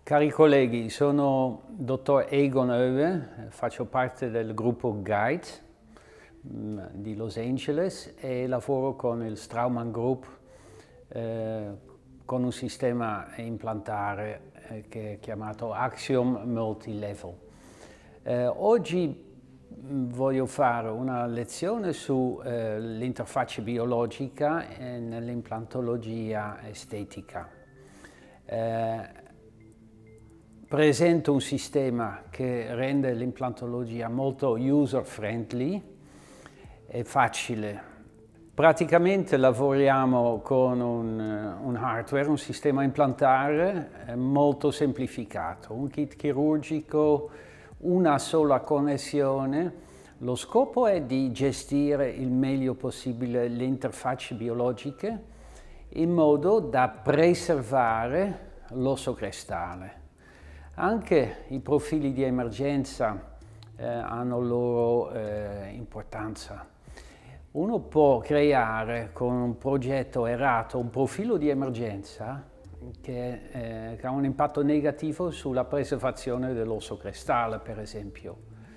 Cari colleghi, sono dottor Egon Oewe, faccio parte del gruppo Guide di Los Angeles e lavoro con il Straumann Group con un sistema implantare che è chiamato Axiom Multilevel. Oggi voglio fare una lezione sull'interfaccia biologica nell'implantologia estetica. Presento un sistema che rende l'implantologia molto user-friendly e facile. Praticamente lavoriamo con un hardware, un sistema implantare molto semplificato, un kit chirurgico, una sola connessione. Lo scopo è di gestire il meglio possibile le interfacce biologiche in modo da preservare l'osso crestale. Anche i profili di emergenza hanno loro importanza. Uno può creare con un progetto errato un profilo di emergenza che ha un impatto negativo sulla preservazione dell'osso crestale, per esempio.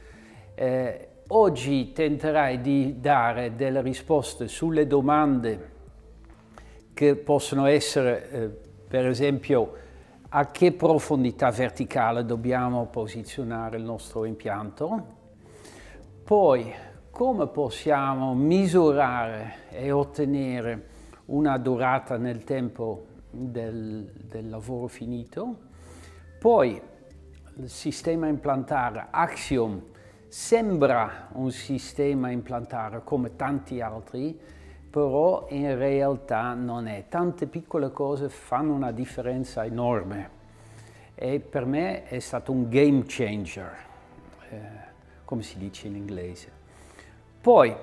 Oggi tenterai di dare delle risposte sulle domande che possono essere, per esempio, a che profondità verticale dobbiamo posizionare il nostro impianto, poi come possiamo misurare e ottenere una durata nel tempo del lavoro finito, poi il sistema implantare Axiom sembra un sistema implantare come tanti altri, però in realtà non è. Tante piccole cose fanno una differenza enorme e per me è stato un game changer, come si dice in inglese. Poi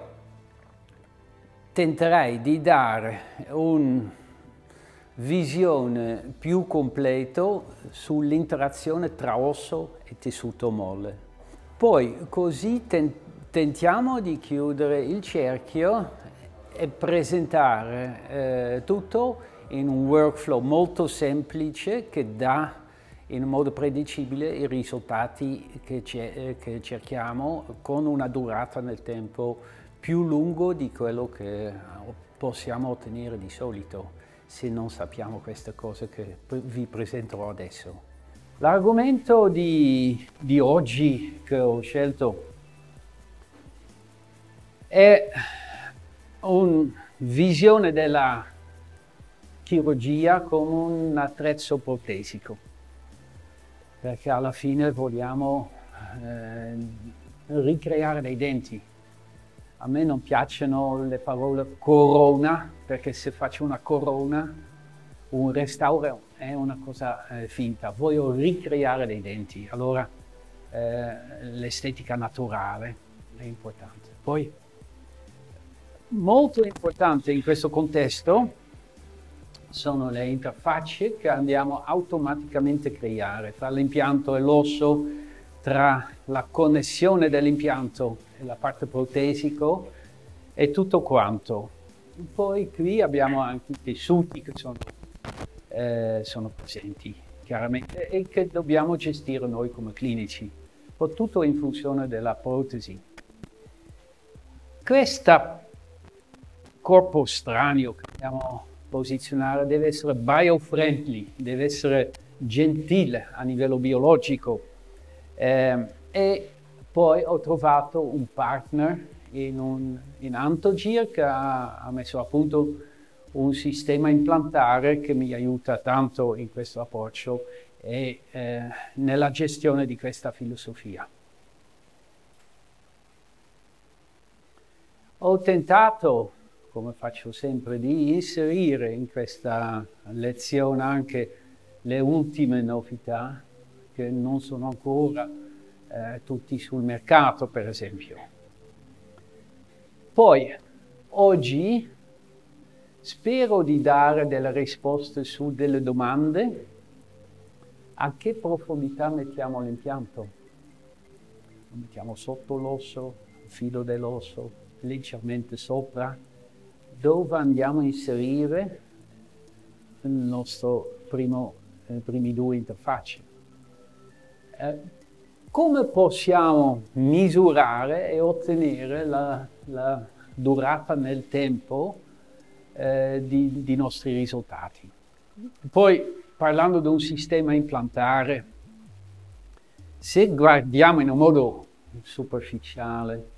tenterei di dare una visione più completa sull'interazione tra osso e tessuto molle. Poi così tentiamo di chiudere il cerchio e presentare tutto in un workflow molto semplice che dà in modo predicibile i risultati che cerchiamo con una durata nel tempo più lungo di quello che possiamo ottenere di solito se non sappiamo queste cose che vi presenterò adesso. L'argomento di oggi che ho scelto è una visione della chirurgia come un attrezzo protesico, perché alla fine vogliamo ricreare dei denti. A me non piacciono le parole corona, perché se faccio una corona, un restauro è una cosa finta. Voglio ricreare dei denti, allora l'estetica naturale è importante. Poi, molto importante in questo contesto sono le interfacce che andiamo automaticamente a creare tra l'impianto e l'osso, tra la connessione dell'impianto e la parte protesico e tutto quanto. Poi qui abbiamo anche i tessuti che sono presenti chiaramente e che dobbiamo gestire noi come clinici, tutto in funzione della protesi. Questo corpo straneo che dobbiamo posizionare deve essere bio-friendly, deve essere gentile a livello biologico e poi ho trovato un partner in Anthogyr che ha messo a punto un sistema implantare che mi aiuta tanto in questo approccio e nella gestione di questa filosofia. Ho tentato, come faccio sempre, di inserire in questa lezione anche le ultime novità che non sono ancora tutti sul mercato, per esempio. Poi, oggi, spero di dare delle risposte su delle domande. A che profondità mettiamo l'impianto? Lo mettiamo sotto l'osso, filo dell'osso, leggermente sopra? Dove andiamo a inserire il nostro primi due interfacce? Come possiamo misurare e ottenere la durata nel tempo di nostri risultati? Poi, parlando di un sistema implantare, se guardiamo in un modo superficiale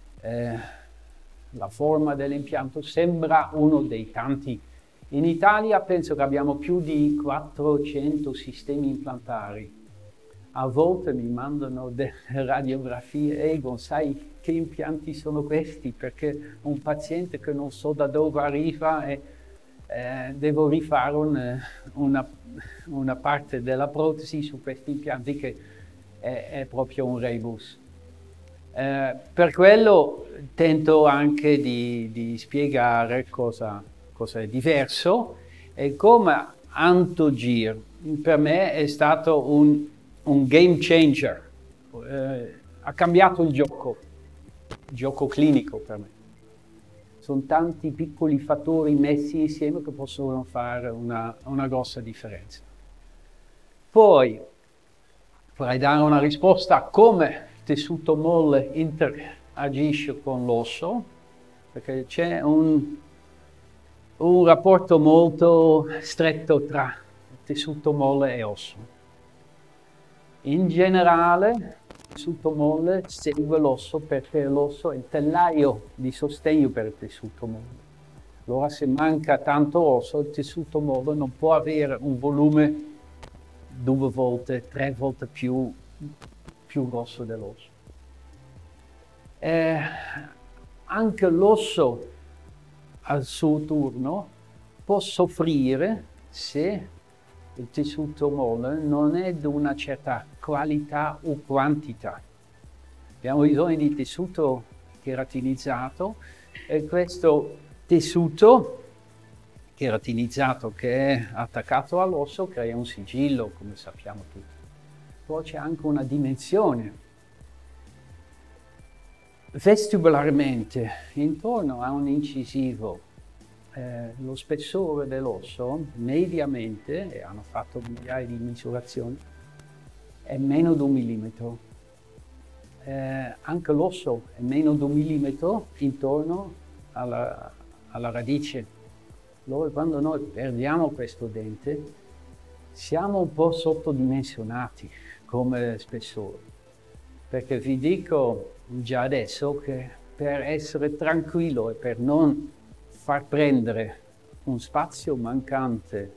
la forma dell'impianto, sembra uno dei tanti. In Italia penso che abbiamo più di 400 sistemi implantari. A volte mi mandano delle radiografie, Egon, sai che impianti sono questi? Perché un paziente che non so da dove arriva e devo rifare una parte della protesi su questi impianti che è proprio un rebus. Per quello tento anche di spiegare cosa è diverso e come Antogir per me è stato un game changer, ha cambiato il gioco clinico per me. Sono tanti piccoli fattori messi insieme che possono fare una grossa differenza. Poi vorrei dare una risposta a come il tessuto molle interagisce con l'osso, perché c'è un rapporto molto stretto tra tessuto molle e osso. In generale, il tessuto molle segue l'osso perché l'osso è il tellaio di sostegno per il tessuto molle. Allora, se manca tanto osso, il tessuto molle non può avere un volume 2 volte, 3 volte più grosso dell'osso. Anche l'osso al suo turno può soffrire se il tessuto molle non è di una certa qualità o quantità. Abbiamo bisogno di tessuto cheratinizzato e questo tessuto cheratinizzato che è attaccato all'osso crea un sigillo, come sappiamo tutti. Poi c'è anche una dimensione. Vestibularmente, intorno a un incisivo, lo spessore dell'osso, mediamente, e hanno fatto migliaia di misurazioni, è meno di 1 millimetro. Anche l'osso è meno di 1 millimetro intorno alla radice. Allora, quando noi perdiamo questo dente, siamo un po' sottodimensionati come spessore. Perché vi dico già adesso che per essere tranquillo e per non far prendere un spazio mancante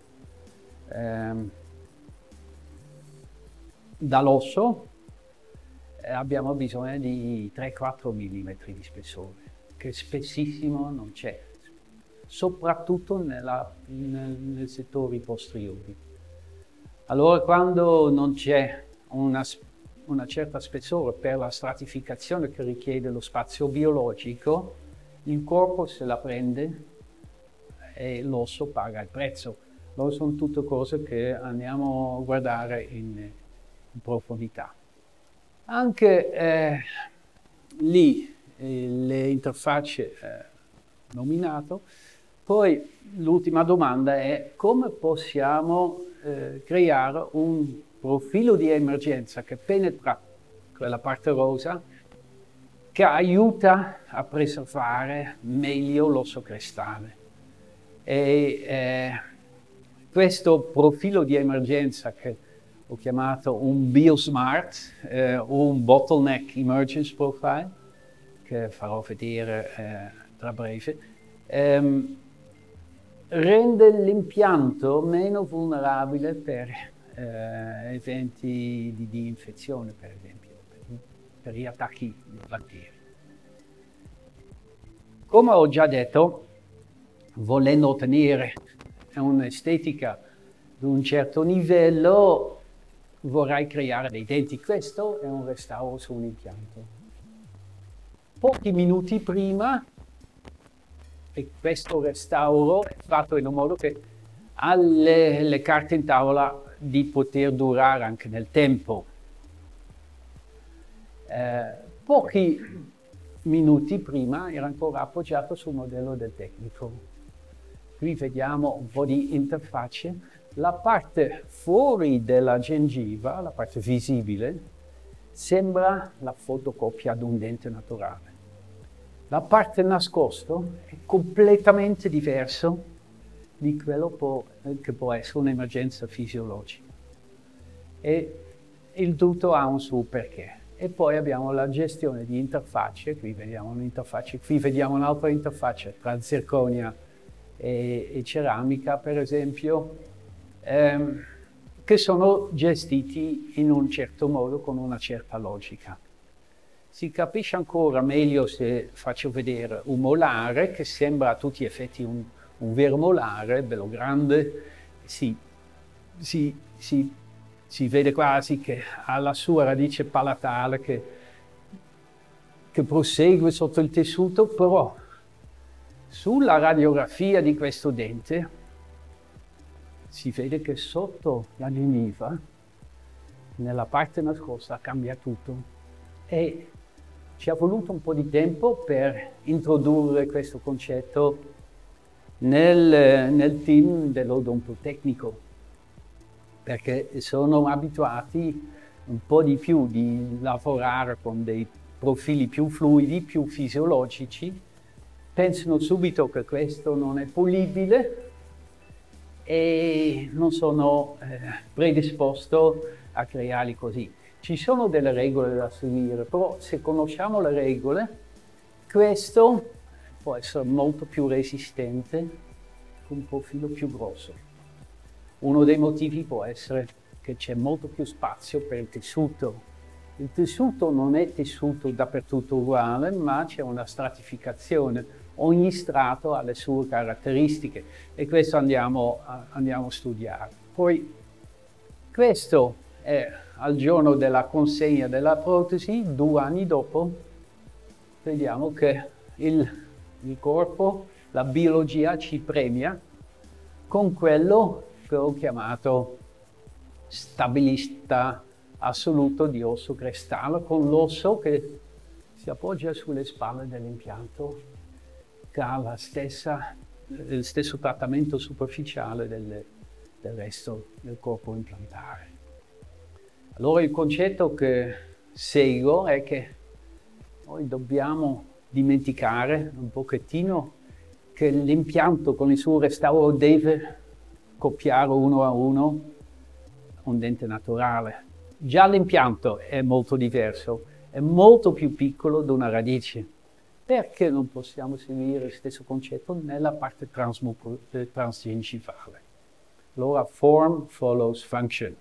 dall'osso, abbiamo bisogno di 3-4 mm di spessore, che spessissimo non c'è, soprattutto nei settori posteriori. Allora, quando non c'è una certa spessore per la stratificazione che richiede lo spazio biologico, il corpo se la prende e l'osso paga il prezzo. Allora sono tutte cose che andiamo a guardare in profondità. Anche lì le interfacce nominato. Poi l'ultima domanda è come possiamo creare un profilo di emergenza che penetra quella parte rosa, che aiuta a preservare meglio l'osso crestale. E questo profilo di emergenza che ho chiamato un BioSmart o un Bottleneck Emergence Profile, che farò vedere tra breve, rende l'impianto meno vulnerabile per eventi di infezione, per esempio, per gli attacchi di batteri. Come ho già detto, volendo ottenere un'estetica di un certo livello, vorrei creare dei denti. Questo è un restauro su un impianto. Pochi minuti prima, e questo restauro è fatto in un modo che ha le carte in tavola di poter durare anche nel tempo. Pochi minuti prima era ancora appoggiato sul modello del tecnico. qui vediamo un po' di interfacce. La parte fuori della gengiva, la parte visibile, sembra la fotocopia di un dente naturale. La parte nascosta è completamente diverso di quello che può essere un'emergenza fisiologica. E il tutto ha un suo perché. E poi abbiamo la gestione di interfacce, qui vediamo un'interfaccia, qui vediamo un'altra interfaccia tra zirconia e ceramica, per esempio, che sono gestiti in un certo modo, con una certa logica. Si capisce ancora meglio se faccio vedere un molare, che sembra a tutti gli effetti un vero molare, bello grande, si vede quasi che ha la sua radice palatale che prosegue sotto il tessuto, però sulla radiografia di questo dente si vede che sotto la gengiva, nella parte nascosta, cambia tutto. E ci ha voluto un po' di tempo per introdurre questo concetto nel team dell'odontotecnico, perché sono abituati un po' di più di lavorare con dei profili più fluidi, più fisiologici, pensano subito che questo non è pulibile e non sono predisposto a crearli così. Ci sono delle regole da seguire, però se conosciamo le regole, questo può essere molto più resistente con un profilo più grosso. Uno dei motivi può essere che c'è molto più spazio per il tessuto. Il tessuto non è tessuto dappertutto uguale, ma c'è una stratificazione. Ogni strato ha le sue caratteristiche e questo andiamo a studiare. Poi questo è al giorno della consegna della protesi, 2 anni dopo, vediamo che il corpo, la biologia ci premia con quello che ho chiamato stabilista assoluto di osso cristallo, con l'osso che si appoggia sulle spalle dell'impianto, che ha il stesso trattamento superficiale del resto del corpo implantare. Allora il concetto che seguo è che noi dobbiamo dimenticare un pochettino che l'impianto con il suo restauro deve copiare uno a uno un dente naturale. Già l'impianto è molto diverso, è molto più piccolo di una radice. Perché non possiamo seguire il stesso concetto nella parte transgengivale? Allora form follows function.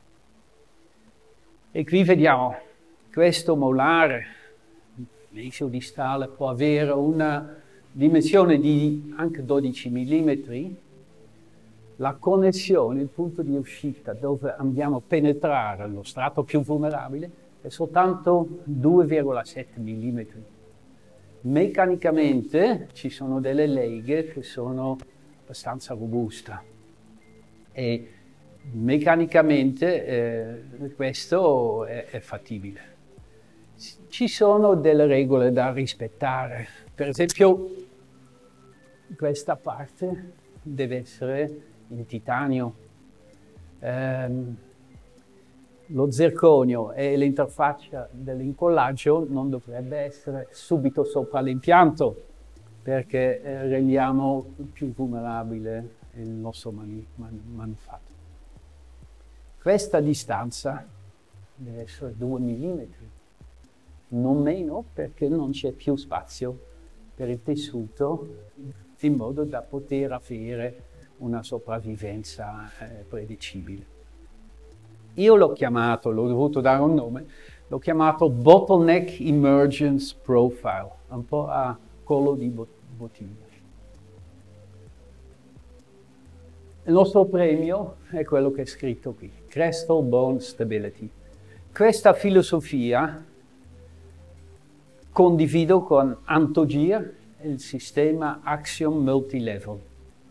E qui vediamo questo molare mesiodistale può avere una dimensione di anche 12 mm. La connessione, il punto di uscita dove andiamo a penetrare lo strato più vulnerabile è soltanto 2,7 mm. Meccanicamente ci sono delle leghe che sono abbastanza robuste e meccanicamente questo è fattibile. Ci sono delle regole da rispettare, per esempio questa parte deve essere in titanio, lo zirconio e l'interfaccia dell'incollaggio non dovrebbe essere subito sopra l'impianto perché rendiamo più vulnerabile il nostro manufatto. Questa distanza deve essere 2 mm, non meno perché non c'è più spazio per il tessuto in modo da poter avere una sopravvivenza predicibile. Io l'ho dovuto dare un nome, l'ho chiamato Bottleneck Emergence Profile, un po' a collo di bottiglia. Il nostro premio è quello che è scritto qui, Crestal Bone Stability. Questa filosofia condivido con Antogir e il sistema Axiom Multilevel.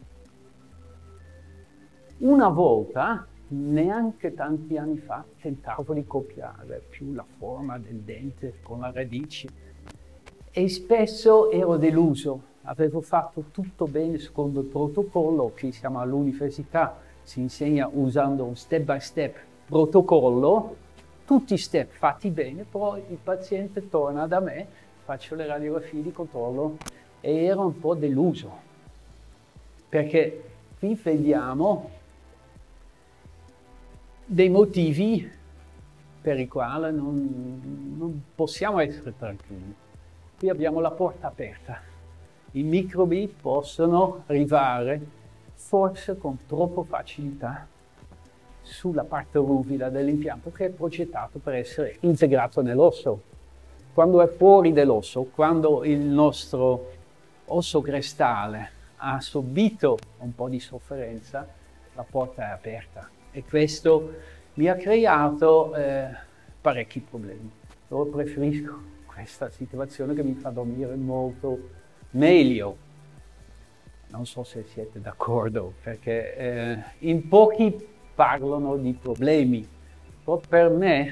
Una volta, neanche tanti anni fa, tentavo di copiare più la forma del dente con la radice e spesso ero deluso. avevo fatto tutto bene secondo il protocollo. Qui siamo all'università, si insegna usando un step by step protocollo, tutti i step fatti bene, poi il paziente torna da me, faccio le radiografie di controllo e ero un po' deluso, perché qui vediamo dei motivi per i quali non possiamo essere tranquilli. Qui abbiamo la porta aperta. I microbi possono arrivare, forse con troppa facilità, sulla parte ruvida dell'impianto che è progettato per essere integrato nell'osso. Quando è fuori dell'osso, quando il nostro osso crestale ha subito un po' di sofferenza, la porta è aperta. E questo mi ha creato parecchi problemi. Allora preferisco questa situazione che mi fa dormire molto meglio. Non so se siete d'accordo, perché in pochi parlano di problemi. Però per me,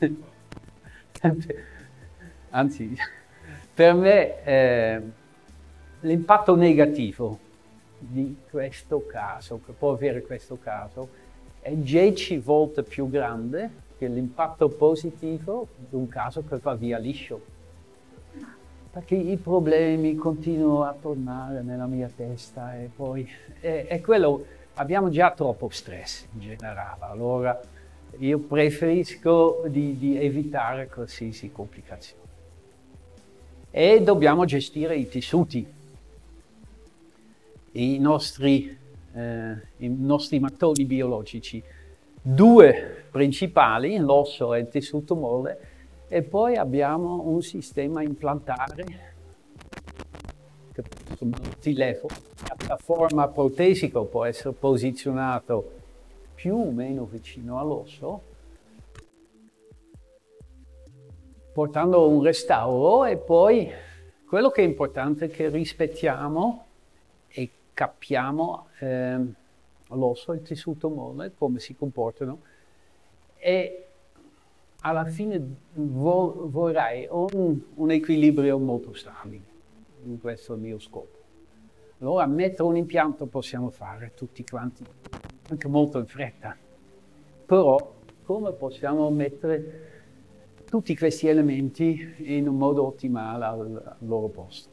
anzi, per me l'impatto negativo di questo caso, che può avere questo caso, è 10 volte più grande che l'impatto positivo di un caso che va via liscio. Perché i problemi continuano a tornare nella mia testa e poi è quello, abbiamo già troppo stress in generale, allora io preferisco di evitare qualsiasi complicazione. E dobbiamo gestire i tessuti. I nostri mattoni biologici, due principali, l'osso e il tessuto molle, e poi abbiamo un sistema implantare che è multilevel. La piattaforma protesica può essere posizionato più o meno vicino all'osso, portando un restauro, e poi quello che è importante è che rispettiamo e capiamo l'osso e il tessuto molle, come si comportano, e alla fine vorrei un equilibrio molto stabile. Questo è il mio scopo. Allora mettere un impianto possiamo fare tutti quanti, anche molto in fretta. Però come possiamo mettere tutti questi elementi in un modo ottimale al loro posto?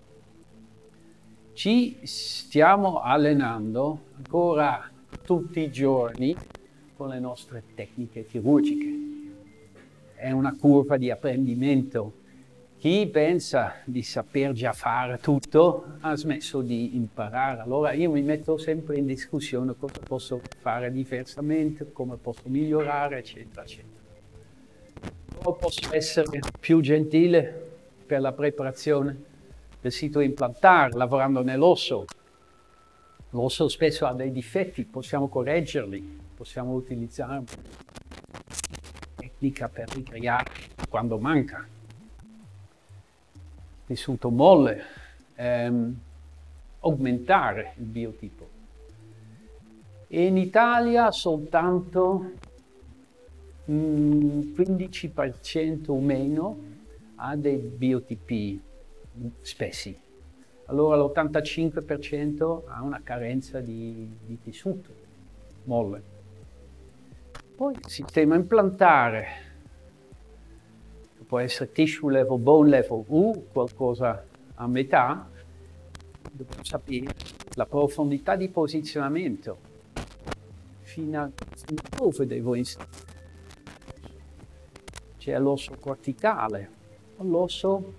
Ci stiamo allenando ancora tutti i giorni con le nostre tecniche chirurgiche. È una curva di apprendimento. Chi pensa di saper già fare tutto ha smesso di imparare. Allora io mi metto sempre in discussione cosa posso fare diversamente, come posso migliorare, eccetera, eccetera. Come posso essere più gentile per la preparazione del sito implantare, lavorando nell'osso. L'osso spesso ha dei difetti, possiamo correggerli, possiamo utilizzare una tecnica per ricreare quando manca. Tessuto molle, aumentare il biotipo. E in Italia soltanto 15% o meno ha dei biotipi spessi. Allora l'85% ha una carenza di tessuto molle. Poi il sistema implantare, può essere tissue level, bone level o qualcosa a metà, dobbiamo sapere la profondità di posizionamento, fino a dove devo installare. C'è l'osso corticale, l'osso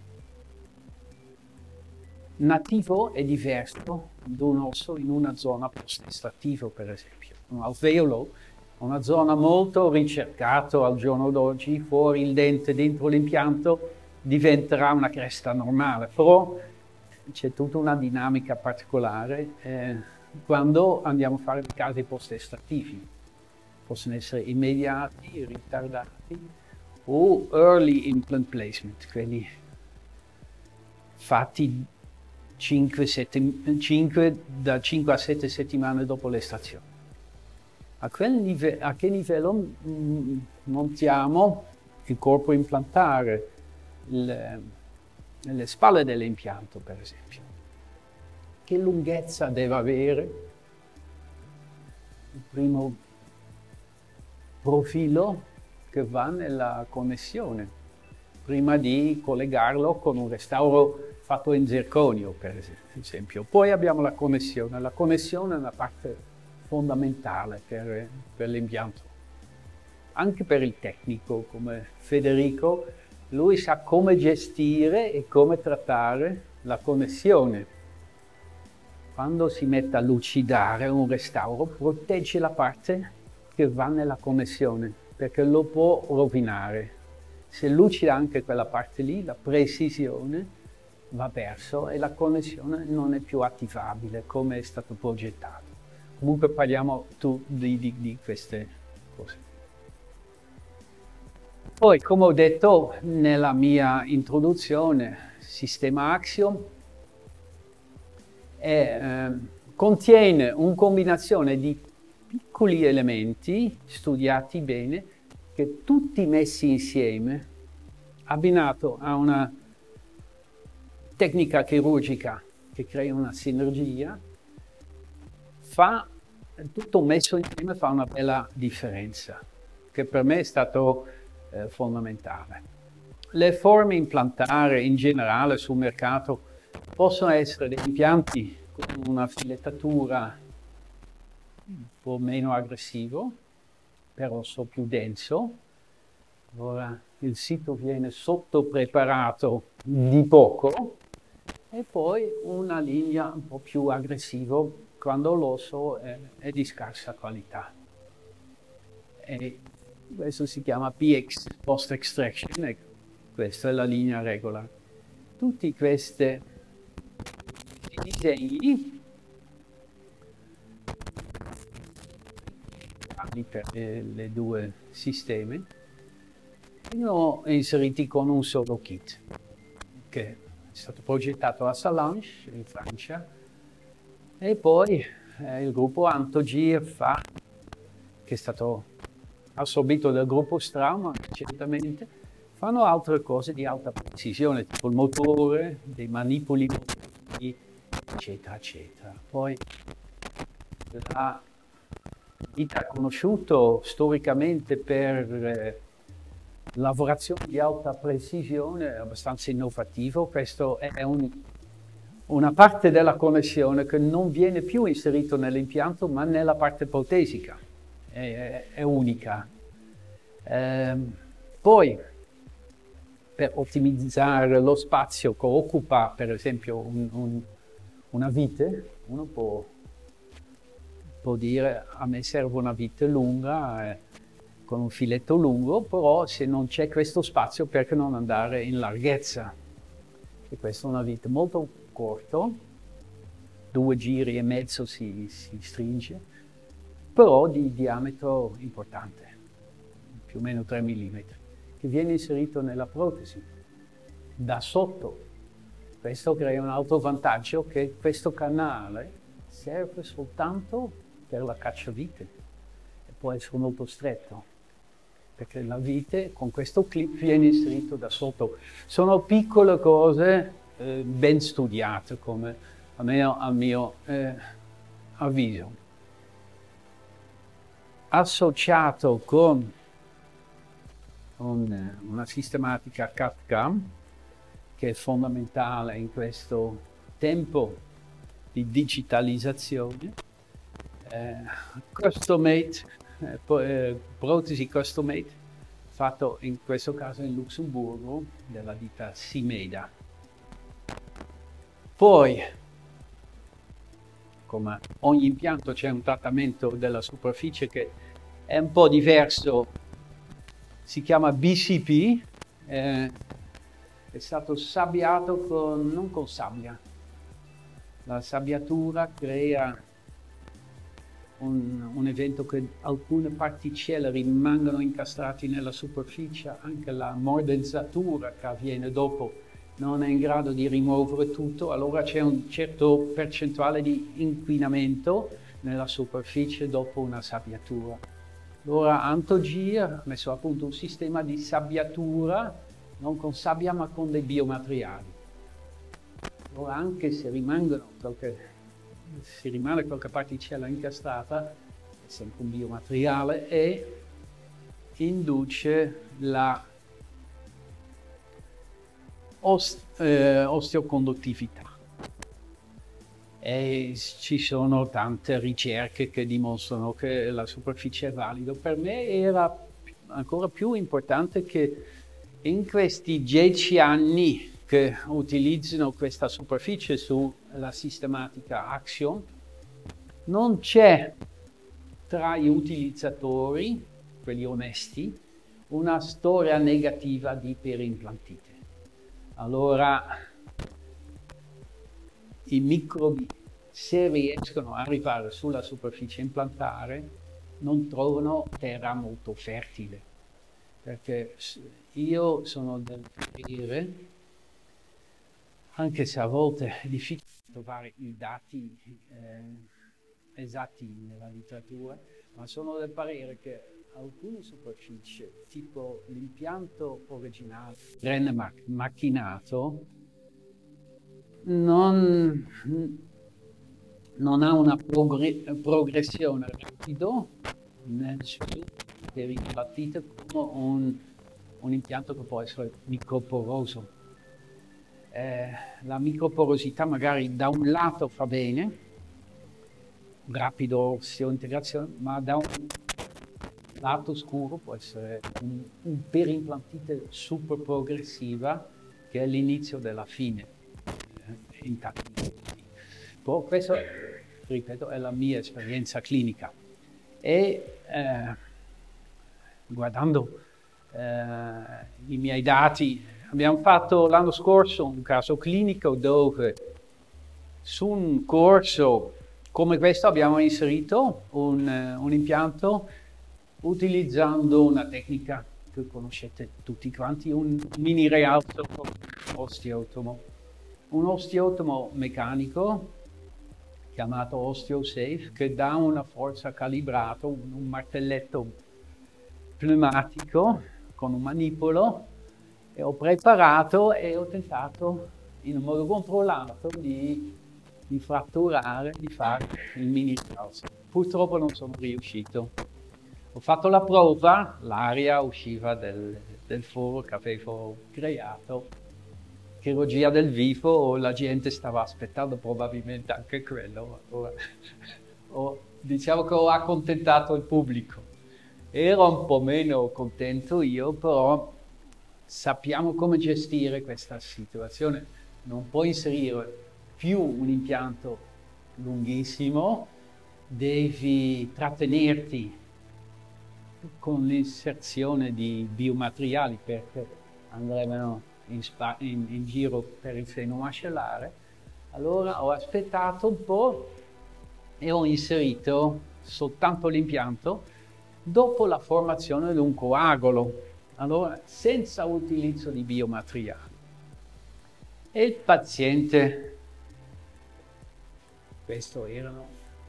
nativo è diverso da un osso in una zona post-estrattivo, per esempio. Un alveolo, una zona molto ricercata al giorno d'oggi, fuori il dente, dentro l'impianto, diventerà una cresta normale, però c'è tutta una dinamica particolare quando andiamo a fare i casi post-estrattivi. Possono essere immediati, ritardati o early implant placement, quelli fatti da 5 a 7 settimane dopo l'estrazione. A che livello montiamo il corpo implantare, le spalle dell'impianto, per esempio. che lunghezza deve avere il primo profilo che va nella connessione, prima di collegarlo con un restauro fatto in zirconio, per esempio. Poi abbiamo la connessione. La connessione è una parte fondamentale per l'impianto. Anche per il tecnico, come Federico, lui sa come gestire e come trattare la connessione. Quando si mette a lucidare un restauro, protegge la parte che va nella connessione, perché lo può rovinare. Se lucida anche quella parte lì, la precisione va perso e la connessione non è più attivabile come è stato progettato. Comunque parliamo di queste cose. Poi, come ho detto nella mia introduzione, sistema Axiom contiene una combinazione di piccoli elementi studiati bene, che tutti messi insieme, abbinato a una tecnica chirurgica che crea una sinergia, tutto messo insieme fa una bella differenza, che per me è stato fondamentale. Le forme implantari in generale sul mercato possono essere degli impianti con una filettatura un po' meno aggressivo, però più denso. Allora il sito viene sottopreparato di poco e poi una linea un po' più aggressiva quando l'osso è di scarsa qualità. E questo si chiama PX, Post Extraction, e questa è la linea regolare. Tutti questi disegni per le due sistemi sono inseriti con un solo kit che è stato progettato a Sallanches in Francia, e poi il gruppo Antogir che è stato assorbito dal gruppo Straumann recentemente, fanno altre cose di alta precisione, tipo il motore, dei manipoli, eccetera, eccetera. Poi la vita ha conosciuto storicamente per lavorazioni di alta precisione, abbastanza innovativo. Questo è una parte della connessione che non viene più inserito nell'impianto, ma nella parte protesica. È unica. Poi, per ottimizzare lo spazio che occupa, per esempio, una vite, uno può dire: a me serve una vite lunga, con un filetto lungo, però se non c'è questo spazio, perché non andare in larghezza? E questa è una vite molto corta, 2 giri e mezzo si stringe, però di diametro importante, più o meno 3 mm, che viene inserito nella protesi da sotto. Questo crea un altro vantaggio, che questo canale serve soltanto per la cacciavite e può essere molto stretto, perché la vite con questo clip viene inserito da sotto. Sono piccole cose ben studiate, come almeno a mio avviso. Associato con una sistematica CAD/CAM, che è fondamentale in questo tempo di digitalizzazione, protesi custom made, fatto in questo caso in Lussemburgo, della ditta Simeda. Poi, come ogni impianto, c'è un trattamento della superficie che è un po' diverso, si chiama BCP, è stato sabbiato non con sabbia. La sabbiatura crea un evento che alcune particelle rimangono incastrate nella superficie, anche la mordenzatura che avviene dopo non è in grado di rimuovere tutto, allora c'è un certo percentuale di inquinamento nella superficie dopo una sabbiatura. Allora Antogir ha messo a punto un sistema di sabbiatura, non con sabbia ma con dei biomateriali. o anche se rimane qualche particella incastrata, è sempre un biomateriale e induce la osteoconduttività. E ci sono tante ricerche che dimostrano che la superficie è valida. Per me era ancora più importante che in questi 10 anni che utilizzano questa superficie sulla sistematica Axion, non c'è tra gli utilizzatori, quelli onesti, una storia negativa di periimplantite. Allora, i microbi, se riescono ad arrivare sulla superficie implantare, non trovano terra molto fertile. Perché io sono del parere, anche se a volte è difficile trovare i dati esatti nella letteratura, ma sono del parere che alcune superfici, tipo l'impianto originale, rene macchinato, non ha una progressione rapida nel sviluppo per implantite come un impianto che può essere microporoso. La microporosità magari da un lato fa bene, rapido osteointegrazione, ma da un lato scuro può essere un perimplantite super progressiva che è l'inizio della fine. Questa, ripeto, è la mia esperienza clinica e guardando i miei dati abbiamo fatto l'anno scorso un caso clinico dove su un corso come questo abbiamo inserito un impianto utilizzando una tecnica che conoscete tutti quanti, un mini rialzo osteotomo. Un osteotomo meccanico chiamato OsteoSafe che dà una forza calibrata, un martelletto pneumatico con un manipolo e ho preparato e ho tentato in modo controllato di fratturare, di fare il mini rialzo. Purtroppo non sono riuscito. Ho fatto la prova, l'aria usciva del foro che avevo creato, chirurgia del vivo, la gente stava aspettando probabilmente anche quello. Diciamo che ho accontentato il pubblico. Ero un po' meno contento io, però sappiamo come gestire questa situazione. Non puoi inserire più un impianto lunghissimo, devi trattenerti con l'inserzione di biomateriali perché andrebbero in giro per il seno mascellare. Allora ho aspettato un po' e ho inserito soltanto l'impianto dopo la formazione di un coagulo, allora senza utilizzo di biomateriali. E il paziente, questo erano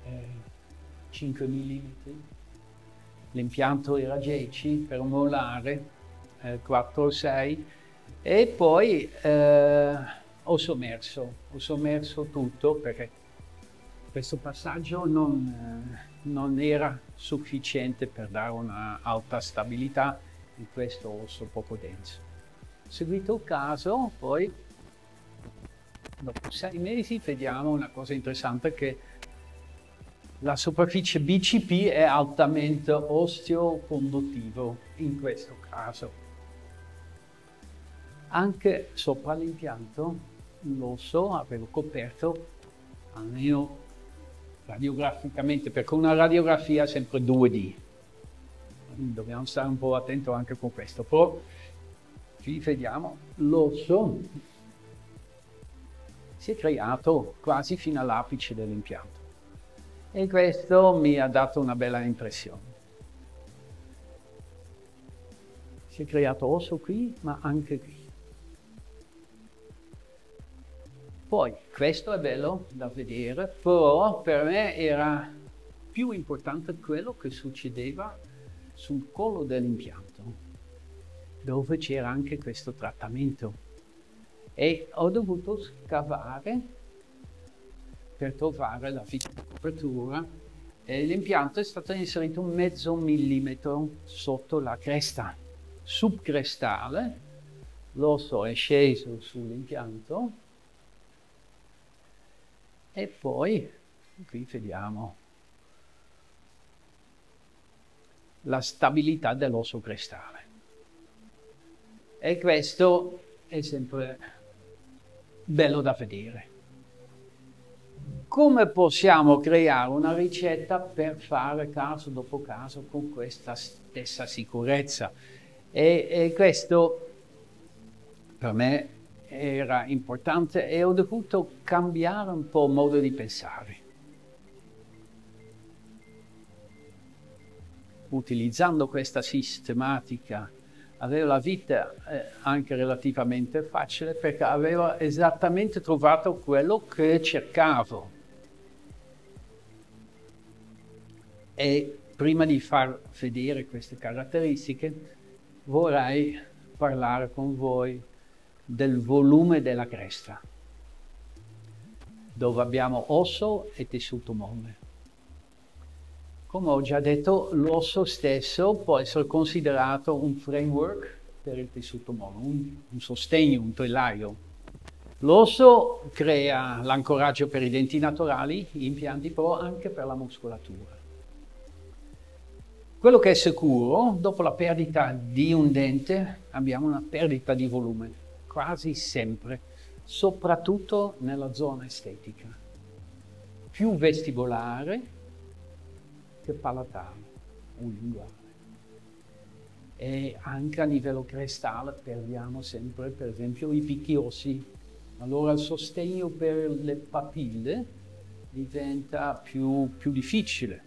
5 mm, l'impianto era 10 per un molare, 4 o 6, e poi ho sommerso tutto perché questo passaggio non era sufficiente per dare una alta stabilità in questo osso poco denso. Seguito il caso, poi dopo 6 mesi vediamo una cosa interessante che la superficie BCP è altamente osteoconduttivo in questo caso. Anche sopra l'impianto l'osso avevo coperto almeno radiograficamente, perché una radiografia è sempre 2D. Dobbiamo stare un po' attenti anche con questo. Però qui vediamo l'osso si è creato quasi fino all'apice dell'impianto. E questo mi ha dato una bella impressione. Si è creato osso qui, ma anche qui. Poi, questo è bello da vedere, però per me era più importante quello che succedeva sul collo dell'impianto, dove c'era anche questo trattamento. e ho dovuto scavare per trovare la copertura e l'impianto è stato inserito mezzo millimetro sotto la cresta subcrestale. L'osso è sceso sull'impianto e poi qui vediamo la stabilità dell'osso crestale. E questo è sempre bello da vedere. Come possiamo creare una ricetta per fare caso dopo caso con questa stessa sicurezza? E questo per me era importante e ho dovuto cambiare un po' il modo di pensare. Utilizzando questa sistematica avevo la vita anche relativamente facile perché avevo esattamente trovato quello che cercavo. E prima di far vedere queste caratteristiche vorrei parlare con voi del volume della cresta, dove abbiamo osso e tessuto molle. Come ho già detto, l'osso stesso può essere considerato un framework per il tessuto molle, un sostegno, un telaio. L'osso crea l'ancoraggio per i denti naturali, gli impianti però anche per la muscolatura. Quello che è sicuro, dopo la perdita di un dente, abbiamo una perdita di volume, quasi sempre, soprattutto nella zona estetica, più vestibolare che palatale o linguale. E anche a livello crestale perdiamo sempre, per esempio, i picchi ossi. Allora il sostegno per le papille diventa più difficile.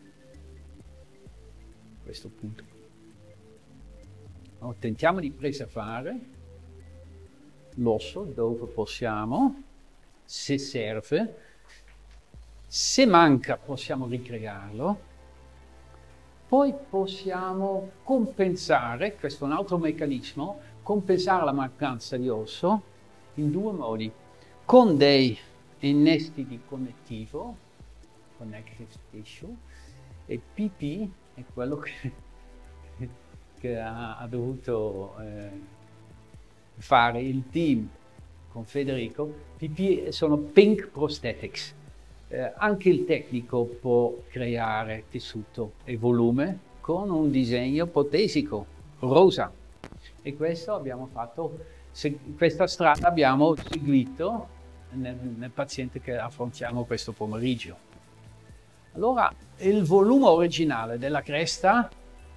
Questo punto. Allora, tentiamo di preservare l'osso dove possiamo, se serve, se manca possiamo ricrearlo, poi possiamo compensare, questo è un altro meccanismo, compensare la mancanza di osso in due modi, con dei innesti di connettivo, connective tissue, e PP è quello che ha dovuto fare il team con Federico. PP sono Pink Prosthetics. Anche il tecnico può creare tessuto e volume con un disegno protesico rosa. E questo abbiamo fatto, questa strada abbiamo seguito nel paziente che affrontiamo questo pomeriggio. Allora, il volume originale della cresta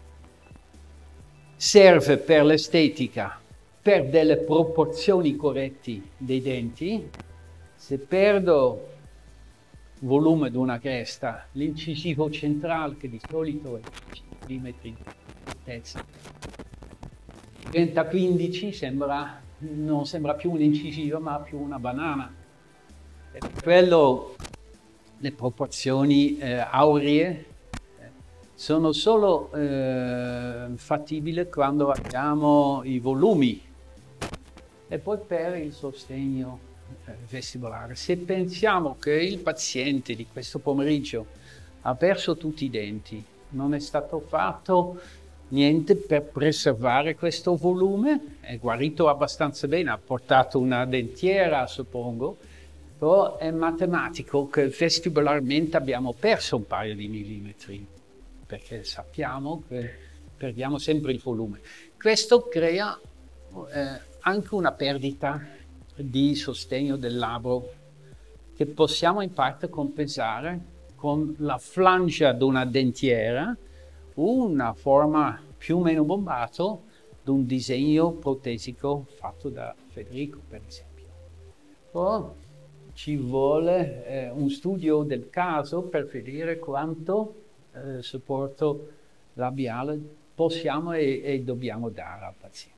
serve per l'estetica, per delle proporzioni corrette dei denti. Se perdo volume di una cresta, l'incisivo centrale, che di solito è 10 mm di altezza, diventa 15, non sembra più un incisivo, ma più una banana. E per quello le proporzioni auree sono solo fattibili quando abbiamo i volumi. E poi per il sostegno vestibolare. Se pensiamo che il paziente di questo pomeriggio ha perso tutti i denti, non è stato fatto niente per preservare questo volume, è guarito abbastanza bene, ha portato una dentiera, suppongo, però è matematico che vestibolarmente abbiamo perso un paio di millimetri, perché sappiamo che perdiamo sempre il volume. Questo crea anche una perdita di sostegno del labbro che possiamo in parte compensare con la flangia di una dentiera, una forma più o meno bombato di un disegno protesico fatto da Federico, per esempio. Poi ci vuole un studio del caso per vedere quanto supporto labiale possiamo e dobbiamo dare al paziente.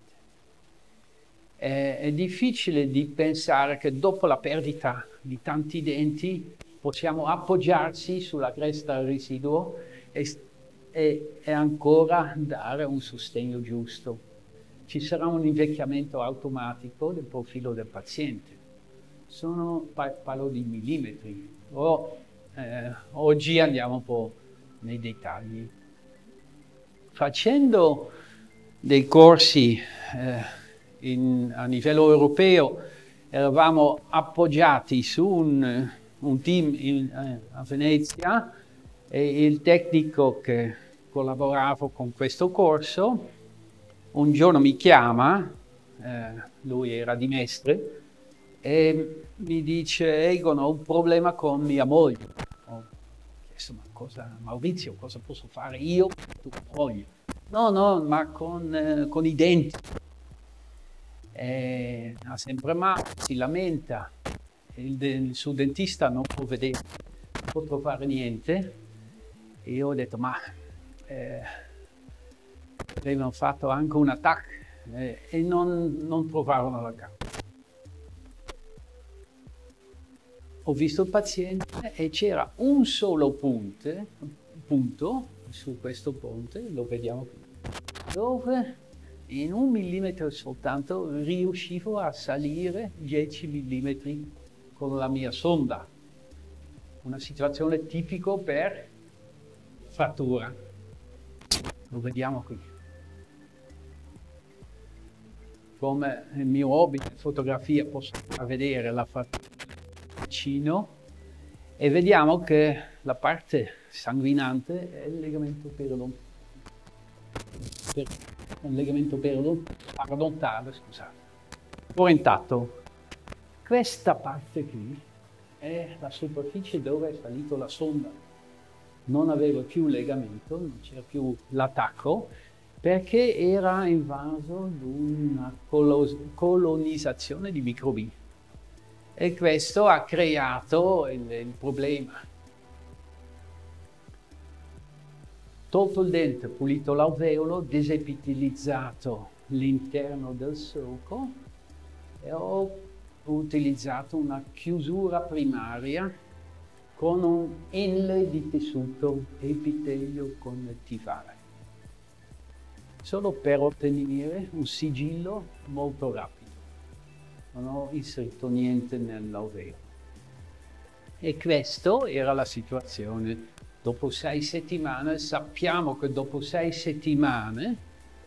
È difficile di pensare che dopo la perdita di tanti denti possiamo appoggiarsi sulla cresta residuo e ancora dare un sostegno giusto. ci sarà un invecchiamento automatico del profilo del paziente. Parlo di millimetri. Oggi andiamo un po' nei dettagli. Facendo dei corsi a livello europeo, eravamo appoggiati su un team a Venezia, e il tecnico che collaborava con questo corso un giorno mi chiama, lui era di Mestre, e mi dice: Egon, ho un problema con mia moglie. Ho chiesto: ma Maurizio, cosa posso fare io per tua moglie? No, ma con i denti. Ha sempre male, si lamenta, il suo dentista non può vedere, non può trovare niente. E io ho detto: ma avevano fatto anche un attacco e non trovarono la causa. Ho visto il paziente e c'era un solo punto su questo ponte, lo vediamo qui, dove in 1 millimetro soltanto riuscivo a salire 10 millimetri con la mia sonda. Una situazione tipica per frattura. Lo vediamo qui. Come il mio hobby di fotografia posso vedere la frattura vicino e vediamo che la parte sanguinante è il legamento parodontale, scusate. Ora intanto, questa parte qui è la superficie dove è salito la sonda. Non aveva più legamento, non c'era più l'attacco, perché era invaso di una colonizzazione di microbi. E questo ha creato il problema. Tolto il dente, pulito l'alveolo, desepitilizzato l'interno del solco e ho utilizzato una chiusura primaria con un inlay di tessuto epitelio connettivale, solo per ottenere un sigillo molto rapido. Non ho inserito niente nell'alveolo. E questa era la situazione. Dopo 6 settimane, sappiamo che dopo 6 settimane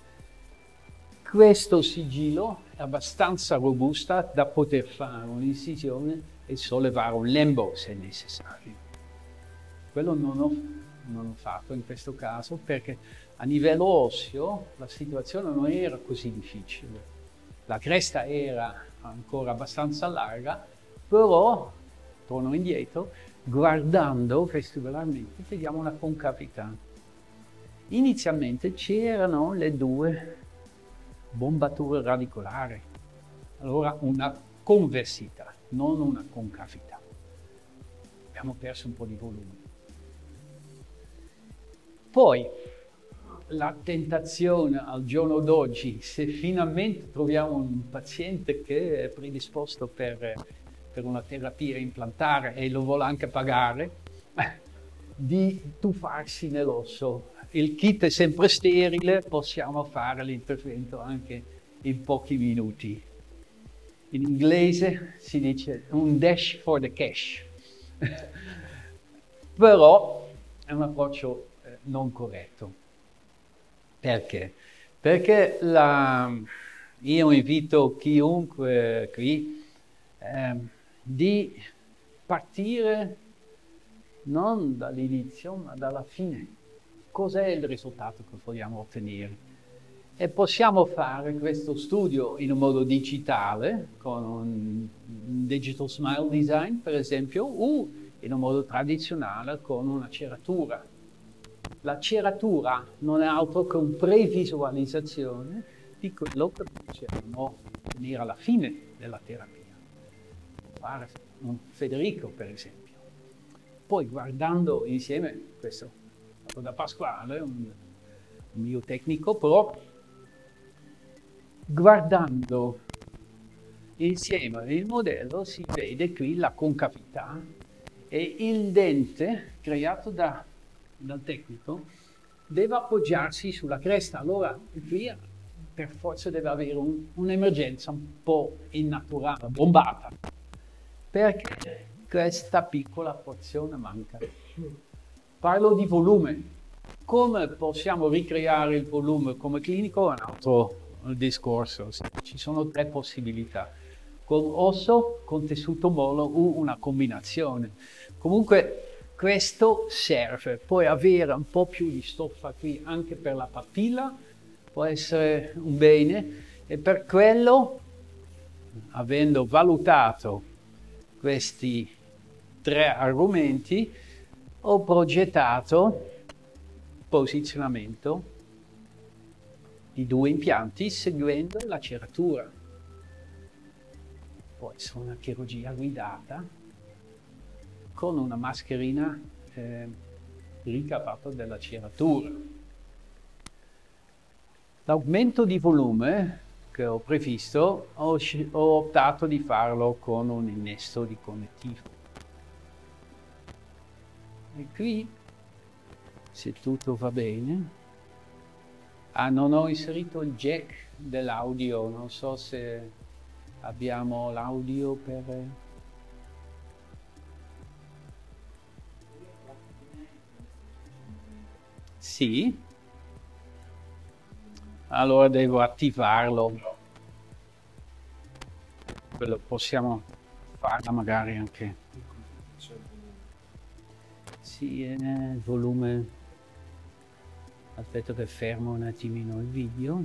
questo sigillo è abbastanza robusta da poter fare un'incisione e sollevare un lembo se necessario. Quello non ho fatto in questo caso perché a livello osseo la situazione non era così difficile. La cresta era ancora abbastanza larga, però, torno indietro, guardando vestibolarmente vediamo una concavità. Inizialmente c'erano le 2 bombature radicolari, allora una convessità, non una concavità. Abbiamo perso un po' di volume. Poi, la tentazione al giorno d'oggi, se finalmente troviamo un paziente che è predisposto per una terapia implantare e lo vuole anche pagare, di tuffarsi nell'osso. Il kit è sempre sterile, possiamo fare l'intervento anche in pochi minuti. In inglese si dice un dash for the cash. Però è un approccio non corretto. Perché? Perché io invito chiunque qui di partire non dall'inizio ma dalla fine. Cos'è il risultato che vogliamo ottenere? E possiamo fare questo studio in un modo digitale, con un digital smile design per esempio, o in un modo tradizionale con una ceratura. La ceratura non è altro che una previsualizzazione di quello che possiamo ottenere alla fine della terapia. Fare un Federico, per esempio. Poi guardando insieme, questo fatto da Pasquale, un mio tecnico, però guardando insieme il modello si vede qui la concavità e il dente creato dal tecnico deve appoggiarsi sulla cresta. Allora qui per forza deve avere un'emergenza un po' innaturale, bombata, perché questa piccola porzione manca. Parlo di volume. Come possiamo ricreare il volume come clinico è un altro discorso. Ci sono 3 possibilità: con osso, con tessuto mollo o una combinazione. Comunque questo serve. Poi avere un po' più di stoffa qui anche per la papilla può essere un bene, e per quello, avendo valutato questi 3 argomenti, ho progettato posizionamento di 2 impianti seguendo la ceratura. Poi sono una chirurgia guidata con una mascherina ricavata dalla ceratura. L'aumento di volume che ho previsto ho optato di farlo con un innesto di connettivo. E qui, se tutto va bene, non ho inserito il jack dell'audio, non so se abbiamo l'audio per... Sì? Allora devo attivarlo. Quello possiamo farla magari anche. Sì, il volume. Aspetto che fermo un attimino il video.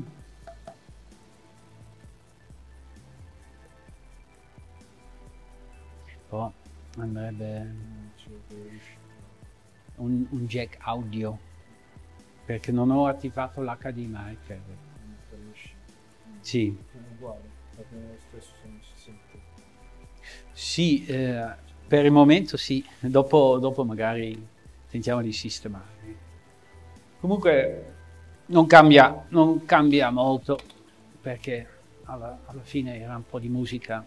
Poi andrebbe un jack audio, perché non ho attivato l'HDMI. Sì. Sì, per il momento sì, dopo magari tentiamo di sistemare. Comunque non cambia molto, perché alla fine era un po' di musica.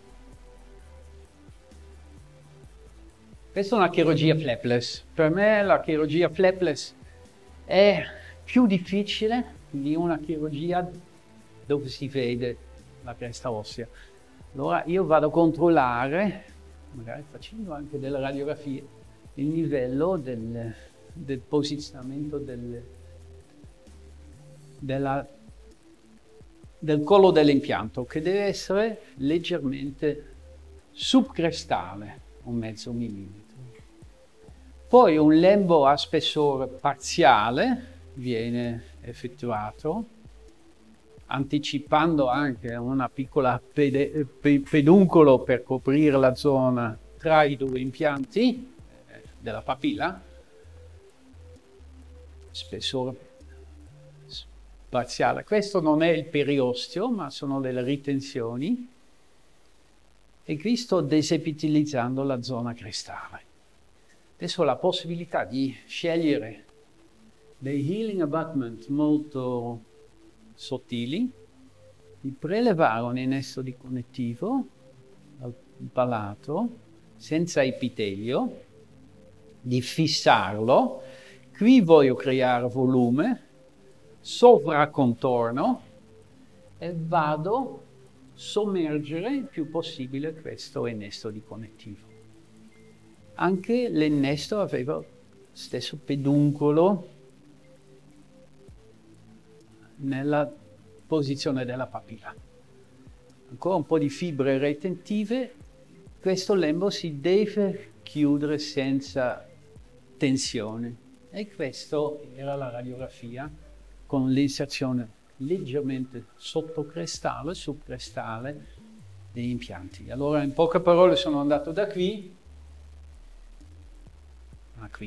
Questa è una chirurgia flapless. Per me la chirurgia flapless è più difficile di una chirurgia dove si vede la cresta ossea. Allora io vado a controllare, magari facendo anche delle radiografie, il livello del posizionamento del collo dell'impianto, che deve essere leggermente subcrestale, un mezzo millimetro. Poi un lembo a spessore parziale viene effettuato, anticipando anche una piccola peduncolo per coprire la zona tra i 2 impianti della papilla, spessore parziale. Questo non è il periosteo, ma sono delle ritenzioni, e qui sto desepitalizzando la zona crestale. Adesso ho la possibilità di scegliere dei healing abutment molto sottili, di prelevare un innesto di connettivo dal palato senza epitelio, di fissarlo. Qui voglio creare volume, sovracontorno, e vado a sommergere il più possibile questo innesto di connettivo. Anche l'innesto aveva lo stesso peduncolo nella posizione della papilla. Ancora un po' di fibre retentive. Questo lembo si deve chiudere senza tensione, e questa era la radiografia con l'inserzione leggermente sottocrestale, subcrestale degli impianti. Allora, in poche parole, sono andato da qui a qui.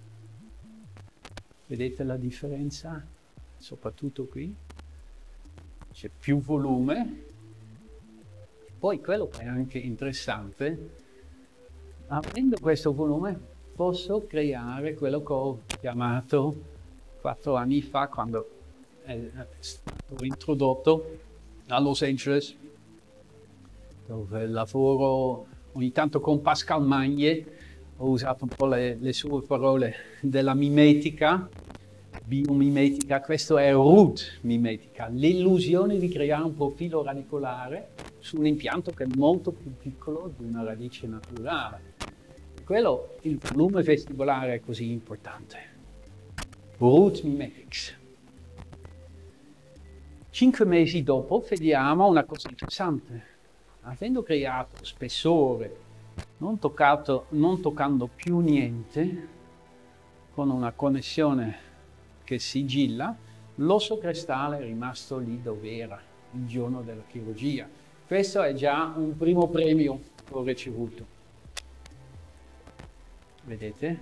Vedete la differenza? Soprattutto qui c'è più volume. Poi quello che è anche interessante, avendo questo volume posso creare quello che ho chiamato 4 anni fa, quando è stato introdotto a Los Angeles, dove lavoro ogni tanto con Pascal Magne. Ho usato un po' le sue parole della mimetica, biomimetica, questo è root mimetica, l'illusione di creare un profilo radicolare su un impianto che è molto più piccolo di una radice naturale. Quello, il volume vestibolare è così importante. Root mimetics. 5 mesi dopo vediamo una cosa interessante. Avendo creato spessore, non toccando più niente, con una connessione che sigilla, l'osso crestale è rimasto lì dove era il giorno della chirurgia. Questo è già un primo premio che ho ricevuto. Vedete?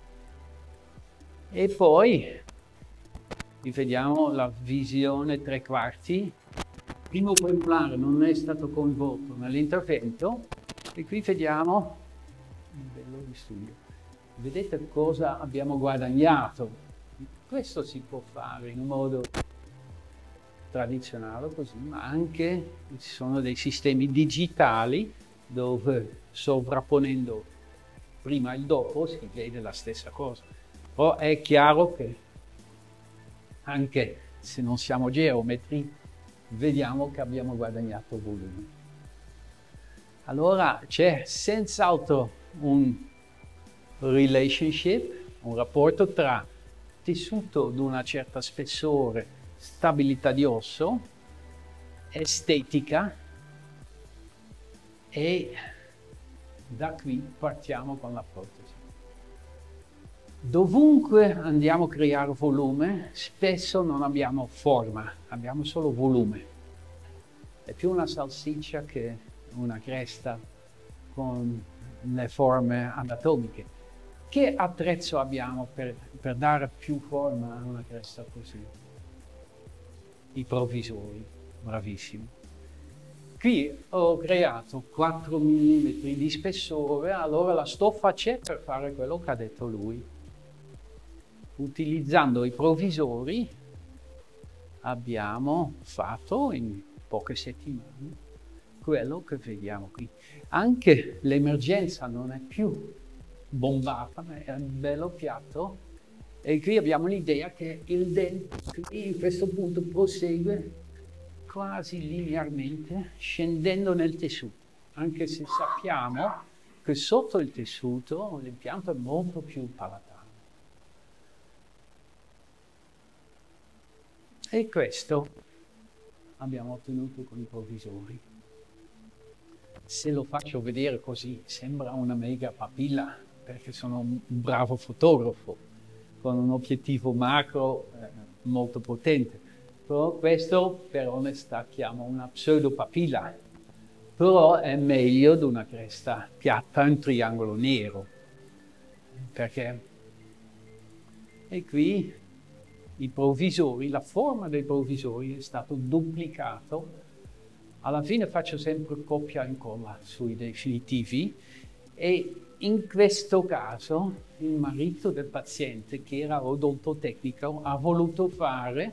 E poi rivediamo la visione 3/4. Il primo premolare non è stato coinvolto nell'intervento e qui vediamo un bello di studio. Vedete cosa abbiamo guadagnato? Questo si può fare in modo tradizionale così, ma anche ci sono dei sistemi digitali dove sovrapponendo prima e il dopo si vede la stessa cosa. Però è chiaro che anche se non siamo geometri, vediamo che abbiamo guadagnato volume. Allora c'è senz'altro un relationship, un rapporto tra tessuto di una certa spessore, stabilità di osso, estetica, e da qui partiamo con la protesi. Dovunque andiamo a creare volume, spesso non abbiamo forma, abbiamo solo volume. È più una salsiccia che una cresta con le forme anatomiche. Che attrezzo abbiamo per dare più forma a una cresta così? I provvisori, bravissimi. Qui ho creato 4 mm di spessore, allora la stoffa c'è per fare quello che ha detto lui. Utilizzando i provvisori abbiamo fatto in poche settimane quello che vediamo qui. Anche l'emergenza non è più bombata, ma è un bello piatto, e qui abbiamo l'idea che il dente qui in questo punto prosegue quasi linearmente scendendo nel tessuto, anche se sappiamo che sotto il tessuto l'impianto è molto più palatale. E questo abbiamo ottenuto con i provvisori. Se lo faccio vedere così sembra una mega papilla, perché sono un bravo fotografo con un obiettivo macro molto potente. Però questo per onestà chiamo una pseudopapilla, però è meglio di una cresta piatta, un triangolo nero, perché e qui i provvisori, la forma dei provvisori è stato duplicato. Alla fine faccio sempre copia e incolla sui definitivi, e in questo caso il marito del paziente, che era odontotecnico, ha voluto fare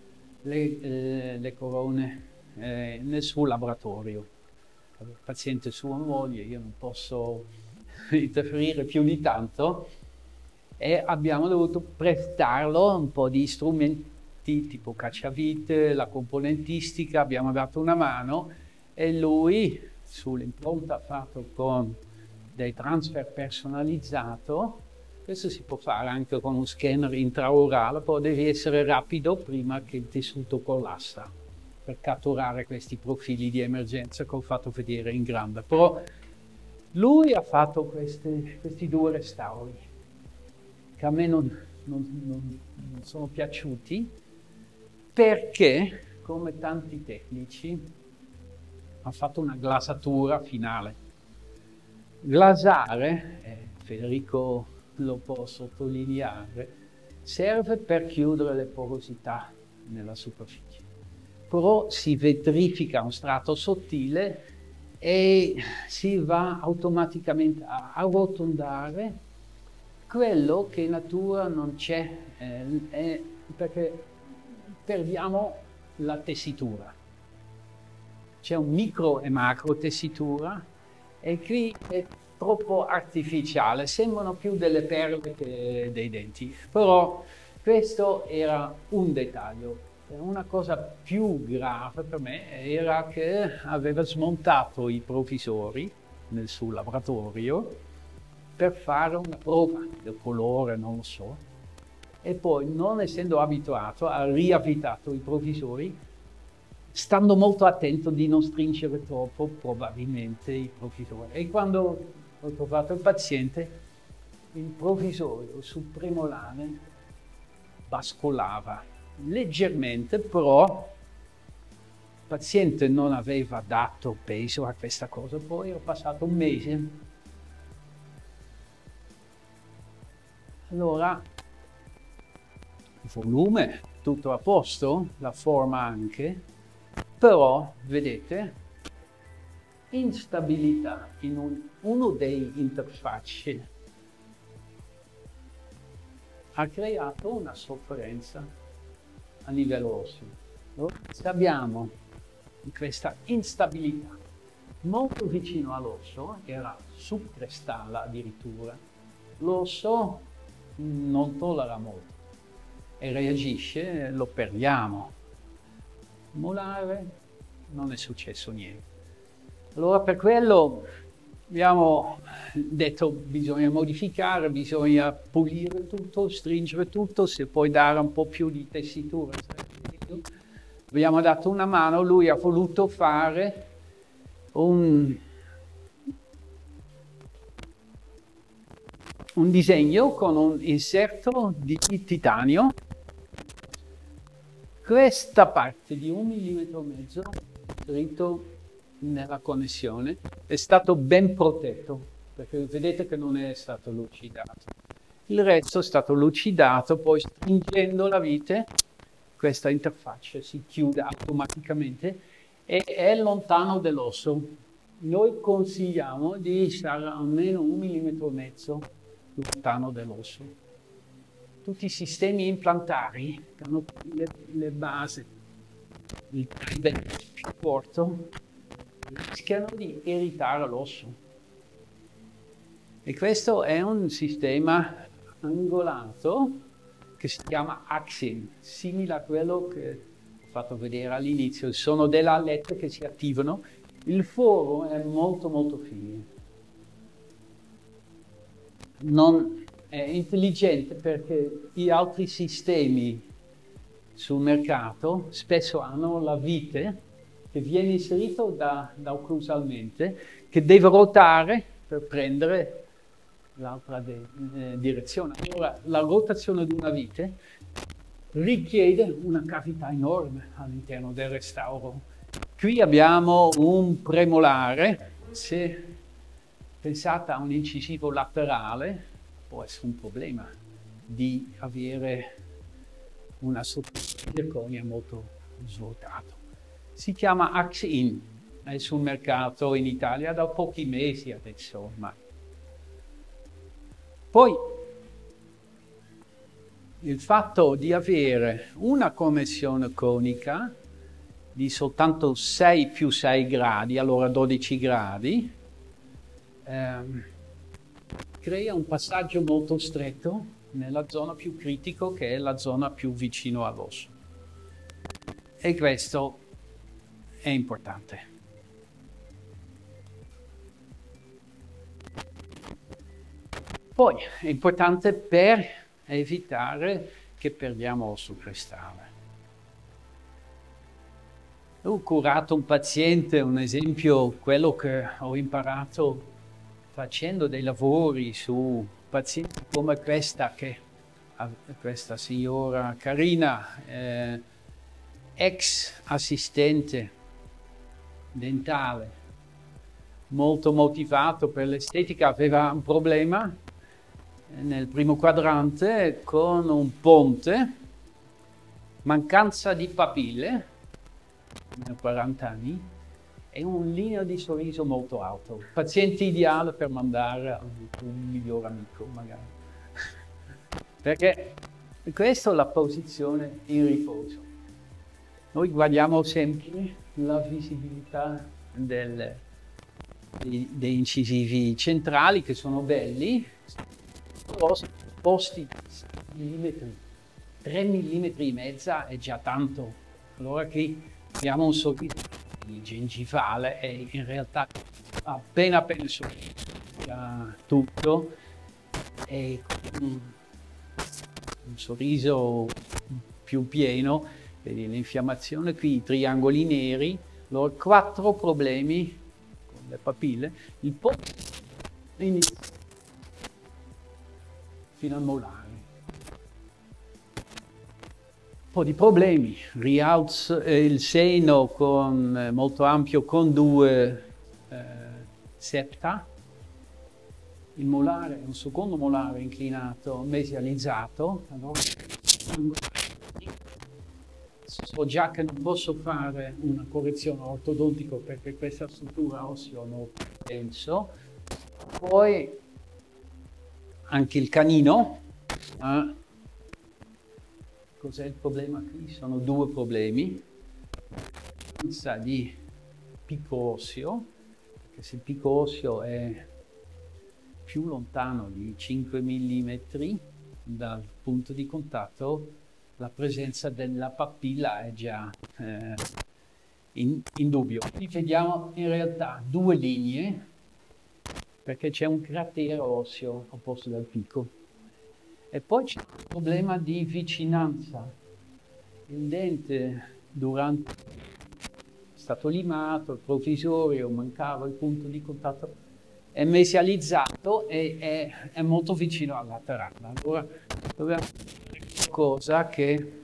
le corone nel suo laboratorio. Il paziente è sua moglie, io non posso interferire più di tanto, e abbiamo dovuto prestarlo un po' di strumenti tipo cacciavite, la componentistica, abbiamo dato una mano, e lui sull'impronta fatto con dei transfer personalizzato, questo si può fare anche con uno scanner intraorale, però devi essere rapido prima che il tessuto collassa per catturare questi profili di emergenza che ho fatto vedere in grande. Però lui ha fatto questi 2 restauri che a me non sono piaciuti, perché, come tanti tecnici, ha fatto una glasatura finale. Glasare, Federico lo può sottolineare, serve per chiudere le porosità nella superficie. Però si vetrifica un strato sottile e si va automaticamente a arrotondare quello che in natura non c'è, perché perdiamo la tessitura. C'è un micro e macro tessitura, e qui è troppo artificiale, sembrano più delle perle che dei denti. Però Questo era un dettaglio. Una cosa più grave per me era che aveva smontato i provvisori nel suo laboratorio per fare una prova del colore, non lo so, e poi, non essendo abituato, ha riavvitato i provvisori, stando molto attento di non stringere troppo, probabilmente, i provvisori. E quando ho trovato il paziente, il provvisorio sul premolare bascolava leggermente, però il paziente non aveva dato peso a questa cosa. Poi è passato un mese. Allora, il volume, tutto a posto, la forma anche, però, vedete, instabilità in uno dei interfacci ha creato una sofferenza a livello osseo. Allora, se abbiamo questa instabilità molto vicino all'osso, era subcrestale addirittura, l'osso non tollera molto e reagisce, lo perdiamo. Molare non è successo niente. Allora per quello abbiamo detto bisogna modificare, bisogna pulire tutto, stringere tutto, se puoi dare un po' più di tessitura. Abbiamo dato una mano, lui ha voluto fare un disegno con un inserto di titanio. Questa parte di 1,5 mm dritto nella connessione è stato ben protetto, perché vedete che non è stato lucidato. Il resto è stato lucidato, poi stringendo la vite, questa interfaccia si chiude automaticamente e è lontano dall'osso. Noi consigliamo di stare almeno 1,5 mm lontano dall'osso. Tutti i sistemi implantari che hanno le basi, il tribello più corto, rischiano di irritare l'osso. E questo è un sistema angolato che si chiama AXIN, simile a quello che ho fatto vedere all'inizio. Sono delle alette che si attivano. Il foro è molto molto fine. Non è intelligente perché gli altri sistemi sul mercato spesso hanno la vite che viene inserito da occlusalmente, che deve ruotare per prendere l'altra direzione. Allora, la rotazione di una vite richiede una cavità enorme all'interno del restauro. Qui abbiamo un premolare. Se pensate a un incisivo laterale, può essere un problema di avere una zirconia molto svuotata. Si chiama AXIN, è sul mercato in Italia da pochi mesi adesso ormai. Poi il fatto di avere una connessione conica di soltanto 6 più 6 gradi, allora 12 gradi, crea un passaggio molto stretto nella zona più critica, che è la zona più vicino all'osso. E questo è importante. Poi è importante per evitare che perdiamo osso crestale. Ho curato un paziente, un esempio, quello che ho imparato facendo dei lavori su pazienti come questa signora Carina, ex assistente dentale, molto motivato per l'estetica, aveva un problema nel primo quadrante con un ponte, mancanza di papille, a 40 anni, e un linea di sorriso molto alto. Paziente ideale per mandare a un miglior amico, magari. Perché questa è la posizione in riposo. Noi guardiamo sempre la visibilità dei incisivi centrali, che sono belli, però posti millimetri 3 mm è già tanto. Allora qui abbiamo un sorriso gengivale e in realtà appena il sorriso già tutto e un sorriso più pieno, vedi l'infiammazione qui, i triangoli neri, allora 4 problemi con le papille, il inizia fino al molare. Un po' di problemi, rialzo il seno molto ampio con 2 septa, il molare è un secondo molare inclinato, mesializzato, allora, so già che non posso fare una correzione ortodontica perché questa struttura ossea non penso. Poi anche il canino. Cos'è il problema qui? Sono 2 problemi. Pensa di picco osseo, perché se il picco osseo è più lontano di 5 mm dal punto di contatto, la presenza della papilla è già in dubbio. Qui vediamo in realtà 2 linee, perché c'è un cratere osseo al posto del picco. E poi c'è un problema di vicinanza. Il dente durante è stato limato, il provvisorio, mancava il punto di contatto, è mesializzato e è molto vicino al laterale. Allora dobbiamo fare qualcosa per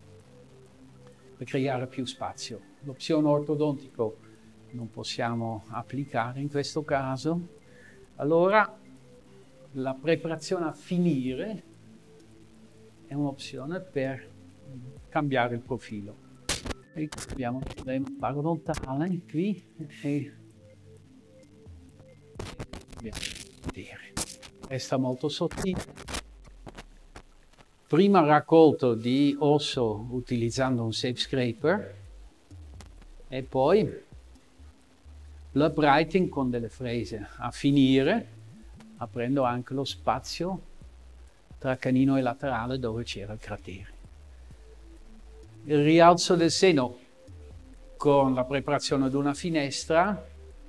creare più spazio. L'opzione ortodontico non possiamo applicare in questo caso. Allora la preparazione a finire è un'opzione per cambiare il profilo. E abbiamo un problema parodontale qui e dobbiamo vedere. Resta molto sottile. Prima raccolto di osso utilizzando un safe scraper e poi l'uprighting con delle frese a finire, aprendo anche lo spazio tra canino e laterale dove c'era il cratere. Il rialzo del seno con la preparazione di una finestra,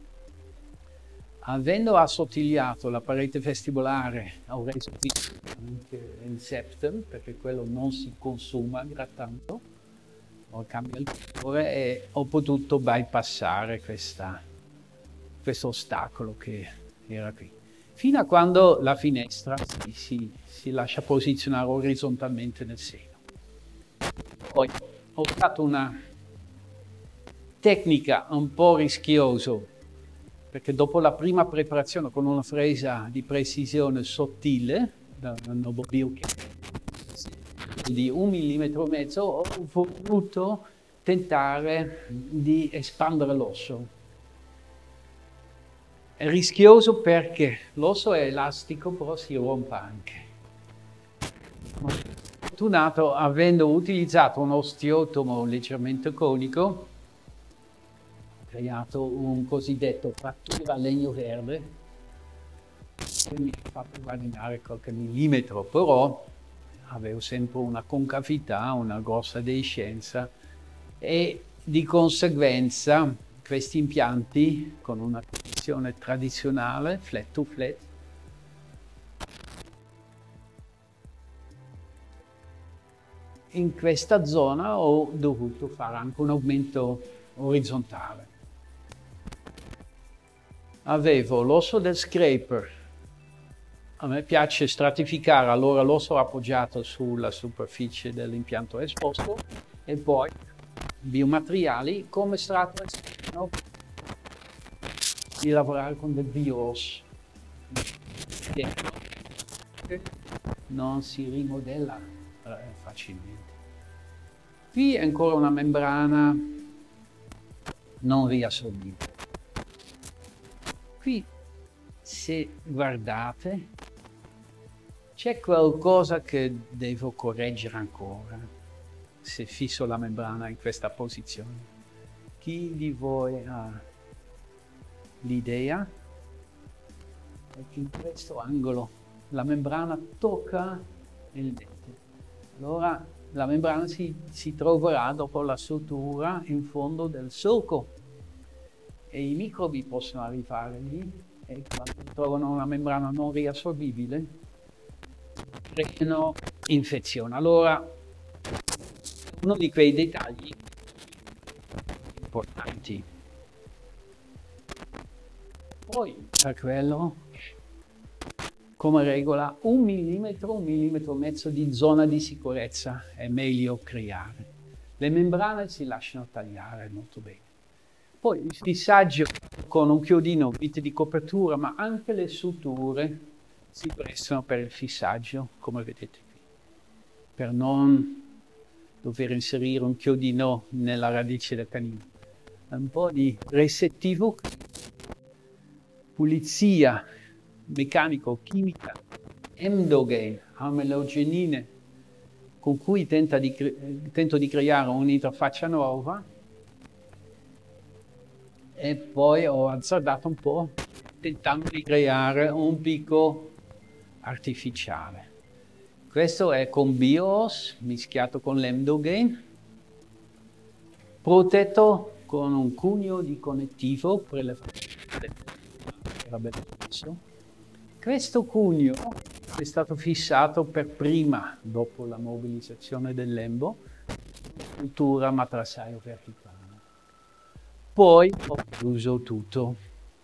avendo assottigliato la parete vestibolare, ho reso anche il septum, perché quello non si consuma grattando, ho cambiato il colore e ho potuto bypassare questo ostacolo che era qui. Fino a quando la finestra si lascia posizionare orizzontalmente nel seno. Poi ho usato una tecnica un po' rischiosa, perché dopo la prima preparazione con una fresa di precisione sottile, da Nobobile di 1,5 mm, ho voluto tentare di espandere l'osso. È rischioso perché l'osso è elastico, però si rompe anche. Fortunato, avendo utilizzato un osteotomo leggermente conico, ho creato un cosiddetto frattura a legno verde, che mi ha fatto guadagnare qualche millimetro, però avevo sempre una concavità, una grossa deiscenza e di conseguenza questi impianti con una posizione tradizionale, flat to flat, in questa zona ho dovuto fare anche un aumento orizzontale. Avevo l'osso del scraper, a me piace stratificare, allora l'osso appoggiato sulla superficie dell'impianto esposto e poi biomateriali come strato esterno di lavorare con del bios che non si rimodella facilmente. Qui è ancora una membrana non riassorbita. Qui, se guardate, c'è qualcosa che devo correggere ancora se fisso la membrana in questa posizione. Chi di voi ha l'idea? Perché in questo angolo la membrana tocca il dente. Allora la membrana si troverà dopo la sutura in fondo del solco e i microbi possono arrivare lì e quando trovano una membrana non riassorbibile creano infezione. Allora, uno di quei dettagli importanti. Poi, per quello, come regola, 1 millimetro, 1 millimetro e mezzo di zona di sicurezza è meglio creare. Le membrane si lasciano tagliare molto bene. Poi il fissaggio con un chiodino, vite di copertura, ma anche le suture si prestano per il fissaggio, come vedete qui, per non dover inserire un chiodino nella radice del canino. Un po' di resettivo, pulizia meccanico-chimica, endogen, amelogenine, con cui tento di creare un'interfaccia nuova e poi ho azzardato un po' tentando di creare un picco artificiale. Questo è con BIOS mischiato con l'endogen, protetto con un cuneo di connettivo prelevato. Questo cuneo è stato fissato per prima, dopo la mobilizzazione del lembo, struttura matrassaio verticale. Poi ho chiuso tutto.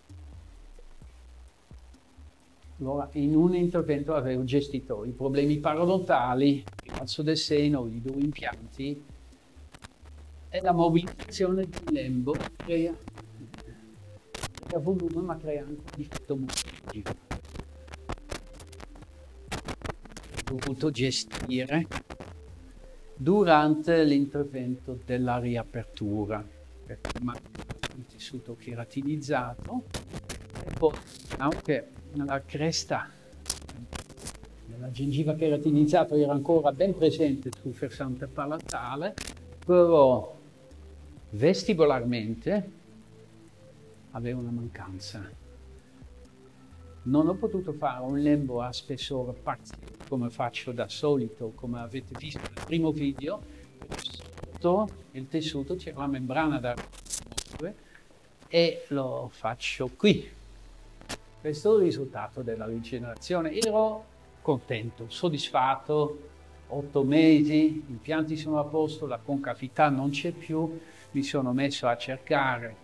Allora, in un intervento avevo gestito i problemi parodontali, il falso del seno, i 2 impianti e la mobilizzazione del lembo crea volume ma crea anche un difetto morfologico. Ho dovuto gestire durante l'intervento della riapertura, perché manca il tessuto cheratinizzato e poi anche la cresta della gengiva cheratinizzata era ancora ben presente sul versante palatale, però vestibolarmente aveva una mancanza. Non ho potuto fare un lembo a spessore parziale come faccio da solito, come avete visto nel primo video. Sotto il tessuto c'era la membrana da rimuovere e lo faccio qui. Questo è il risultato della rigenerazione. Ero contento, soddisfatto. 8 mesi, gli impianti sono a posto, la concavità non c'è più. Mi sono messo a cercare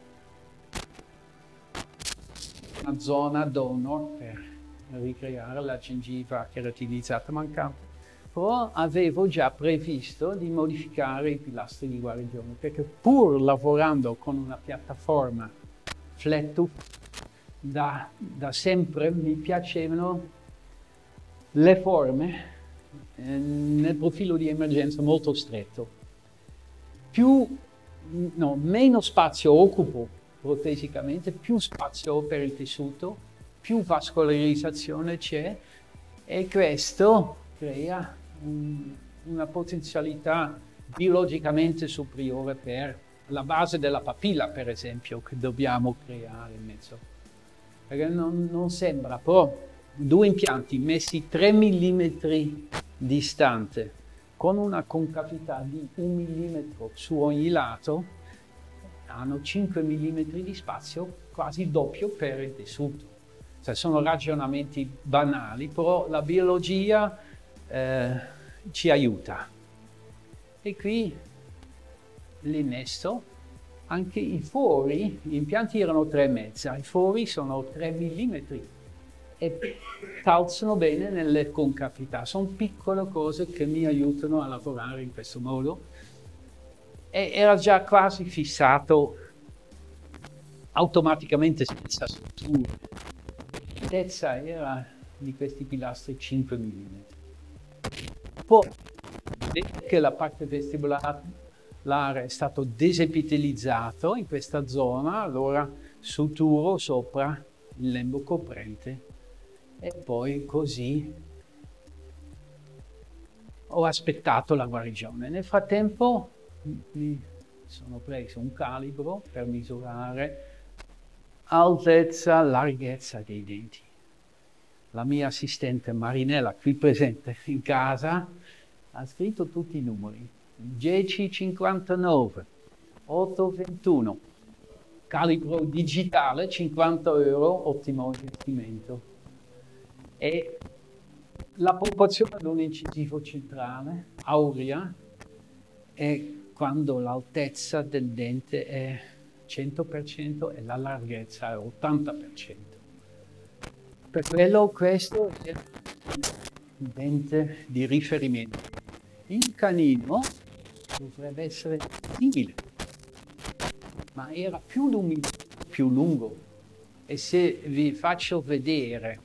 una zona donor per ricreare la gengiva cheratinizzata mancante. Però avevo già previsto di modificare i pilastri di guarigione, perché pur lavorando con una piattaforma Flettuf, da sempre mi piacevano le forme nel profilo di emergenza molto stretto. Meno spazio occupo protesicamente, più spazio per il tessuto, più vascolarizzazione c'è e questo crea una potenzialità biologicamente superiore per la base della papilla, per esempio, che dobbiamo creare in mezzo. Perché non sembra, però 2 impianti messi 3 mm distante, con una concavità di 1 mm su ogni lato, hanno 5 mm di spazio, quasi doppio per il tessuto. Cioè, sono ragionamenti banali, però la biologia ci aiuta. E qui l'innesto, anche i fori, gli impianti erano 3,5, i fori sono 3 mm e calzano bene nelle concavità. Sono piccole cose che mi aiutano a lavorare in questo modo. E era già quasi fissato automaticamente senza strutture. L'altezza era di questi pilastri 5 mm. Poi, vedete che la parte vestibolare è stato desepitelizzato in questa zona, allora suturo sopra il lembo coprente e poi così ho aspettato la guarigione. Nel frattempo mi sono preso un calibro per misurare altezza, larghezza dei denti. La mia assistente Marinella, qui presente in casa, ha scritto tutti i numeri. 10,59, 8,21, calibro digitale, 50 euro, ottimo investimento. E la proporzione ad un incisivo centrale, aurea, è quando l'altezza del dente è 100% e la larghezza è 80%. Per quello questo è il dente di riferimento. Il canino dovrebbe essere simile, ma era più lungo. E se vi faccio vedere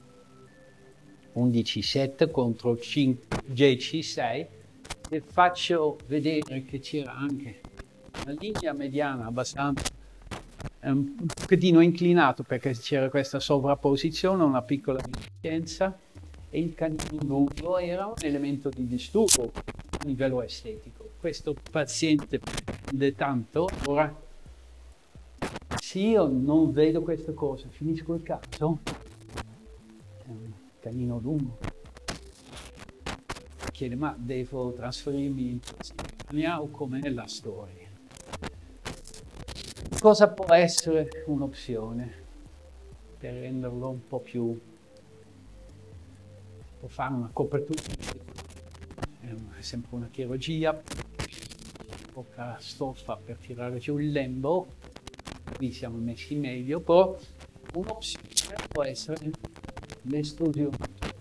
11,7 contro 10,6, se faccio vedere che c'era anche una linea mediana abbastanza un pochettino inclinato perché c'era questa sovrapposizione, una piccola differenza, e il canino lungo era un elemento di disturbo a livello estetico. Questo paziente prende tanto, ora se io non vedo queste cose, finisco il caso, è un canino lungo. Chiede, ma devo trasferirmi in Tasmania o com'è la storia? Cosa può essere un'opzione per renderlo un po' più, può fare una copertura, è sempre una chirurgia, poca stoffa per tirare giù il lembo, qui siamo messi meglio, però un'opzione può essere l'estrusione.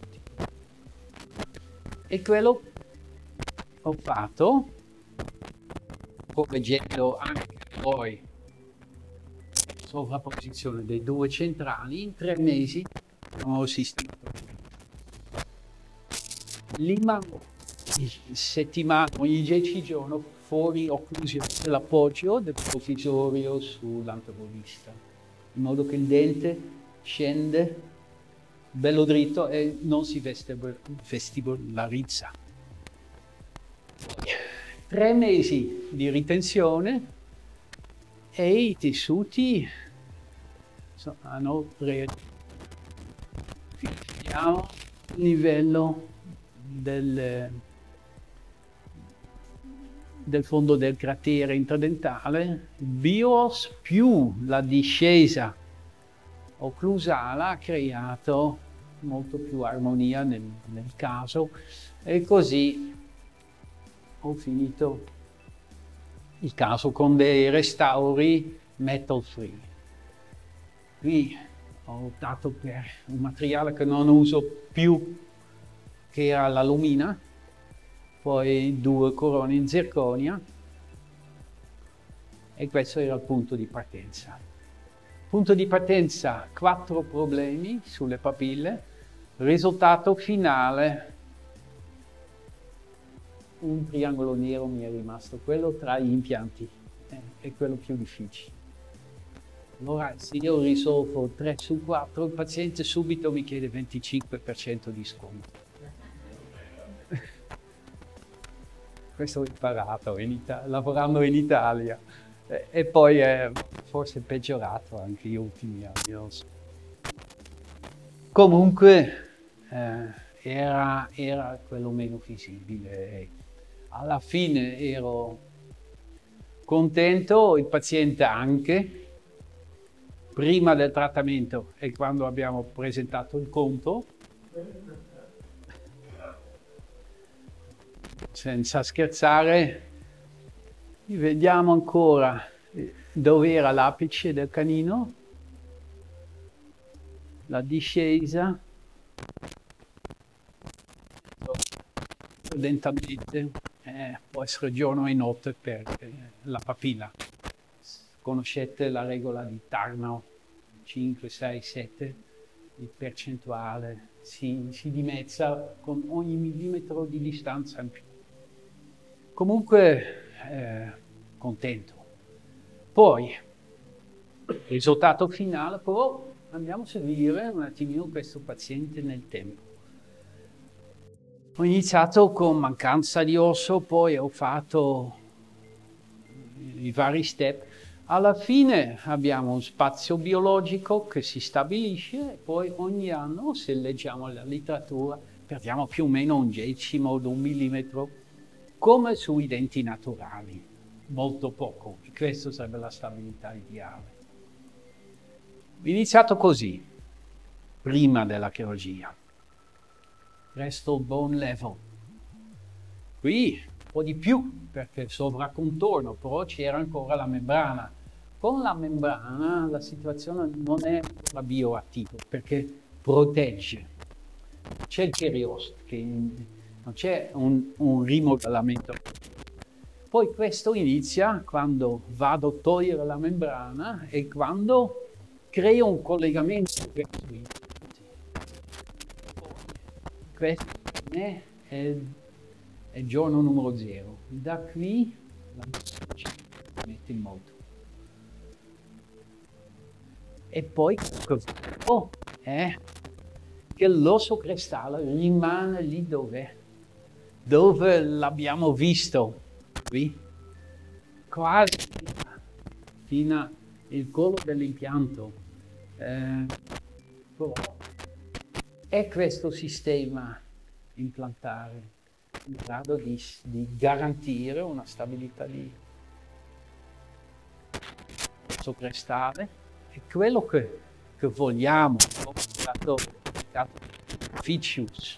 E quello ho fatto, correggendo anche poi sovrapposizione dei due centrali, in 3 mesi ho sistemato. Lima settimana, ogni 10 giorni, fuori occlusione dell'appoggio del provvisorio sull'antagonista, in modo che il dente scende bello dritto e non si vestibolarizza. 3 mesi di ritenzione e i tessuti hanno reagito. Vediamo il livello del fondo del cratere intradentale. BIOS più la discesa occlusale ha creato molto più armonia nel caso, e così ho finito il caso con dei restauri metal free. Qui ho optato per un materiale che non uso più, che era la lumina, poi 2 corone in zirconia, e questo era il punto di partenza. Punto di partenza, 4 problemi sulle papille, risultato finale, un triangolo nero mi è rimasto, quello tra gli impianti, è quello più difficile. Allora, se io risolvo 3 su 4, il paziente subito mi chiede 25% di sconto. Questo ho imparato lavorando in Italia, e poi è forse peggiorato anche gli ultimi anni, non so. Comunque era quello meno visibile. Alla fine ero contento, il paziente anche. Prima del trattamento e quando abbiamo presentato il conto, senza scherzare, vediamo ancora dove era l'apice del canino, la discesa, lentamente, può essere giorno e notte per la papilla. Conoscete la regola di Tarnow, 5, 6, 7, di percentuale, si dimezza con ogni millimetro di distanza in più. Comunque, contento. Poi, risultato finale, però andiamo a seguire un attimino questo paziente nel tempo. Ho iniziato con mancanza di osso, poi ho fatto i vari step. Alla fine abbiamo un spazio biologico che si stabilisce e poi ogni anno, se leggiamo la letteratura, perdiamo più o meno un decimo di un millimetro, come sui denti naturali, molto poco, e questa sarebbe la stabilità ideale. Ho iniziato così, prima della chirurgia. Resto bone level. Qui un po' di più, perché sovracontorno, però c'era ancora la membrana. Con la membrana la situazione non è ancora bioattiva, perché protegge. C'è il periosto, non c'è un rimodellamento. Poi questo inizia quando vado a togliere la membrana e quando creo un collegamento verso i denti. Questo è il giorno numero 0. Da qui la si mette in moto. E poi cosa è che l'osso crestale rimane lì dove l'abbiamo visto, qui, quasi fino al collo dell'impianto. Però è questo sistema implantare in grado di garantire una stabilità di osso crestale. È quello che vogliamo, come è stato Ficius.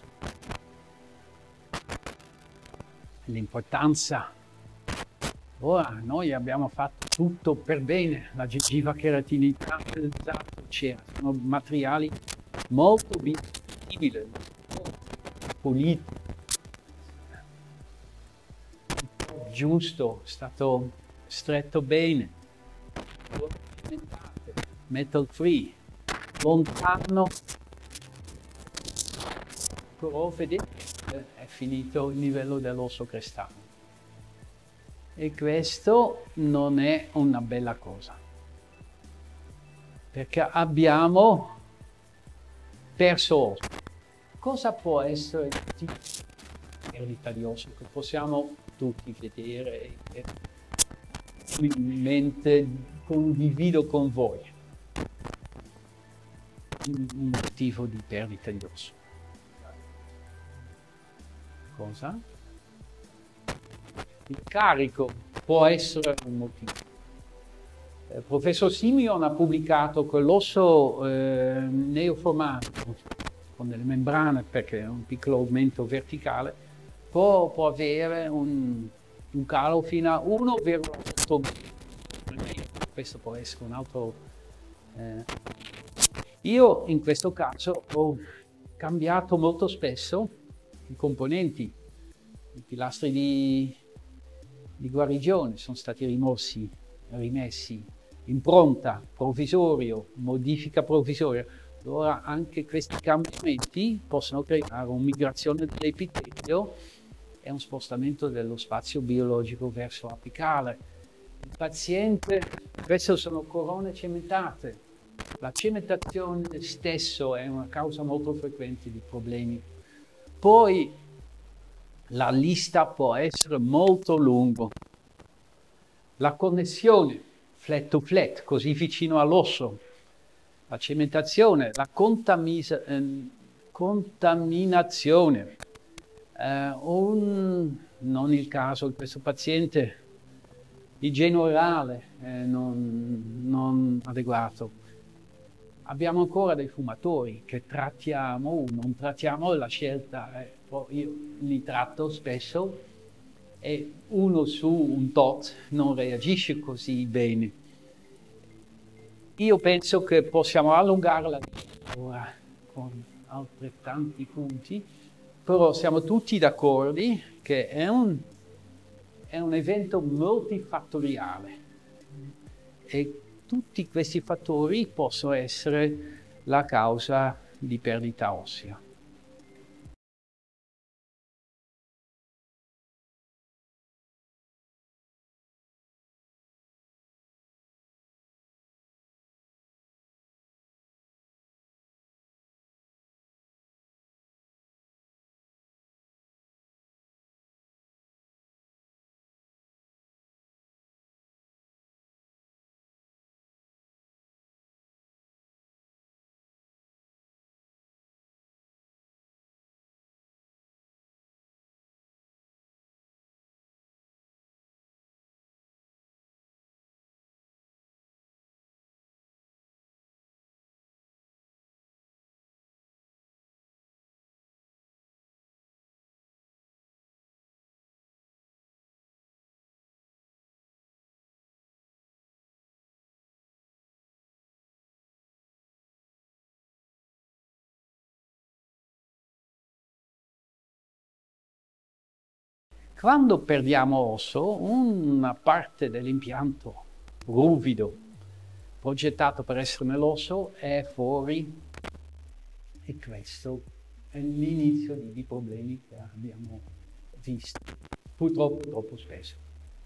L'importanza. Ora noi abbiamo fatto tutto per bene, la gengiva keratinizzata c'era, sono materiali molto biodegradabili, puliti, giusto, è stato stretto bene, metal free, lontano, però vedete è finito il livello dell'osso crestale. E questo non è una bella cosa, perché abbiamo perso osso. Cosa può essere la perdita di osso che possiamo tutti vedere e mente condivido con voi? Un motivo di perdita di osso. Cosa? Il carico può essere un motivo. Il professor Simeon ha pubblicato che l'osso neoformato con delle membrane, perché è un piccolo aumento verticale, può avere un calo fino a 1,8 mm. Questo può essere un altro. Io in questo caso ho cambiato molto spesso i componenti, i pilastri di guarigione sono stati rimessi, impronta, provvisorio, modifica provvisoria. Allora anche questi cambiamenti possono creare una migrazione dell'epitelio e un spostamento dello spazio biologico verso l'apicale. Il paziente, queste sono corone cementate. La cementazione stesso è una causa molto frequente di problemi. Poi la lista può essere molto lunga. La connessione flat to flat, così vicino all'osso, la cementazione, la contaminazione. Non il caso di questo paziente, igiene orale non adeguato. Abbiamo ancora dei fumatori che trattiamo o non trattiamo, la scelta è, io li tratto spesso e uno su un tot non reagisce così bene. Io penso che possiamo allungare la vita ora con altrettanti punti, però siamo tutti d'accordo che è un evento multifattoriale e tutti questi fattori possono essere la causa di perdita ossea. Quando perdiamo osso, una parte dell'impianto ruvido, progettato per essere nell'osso, è fuori, e questo è l'inizio di problemi che abbiamo visto, purtroppo troppo spesso.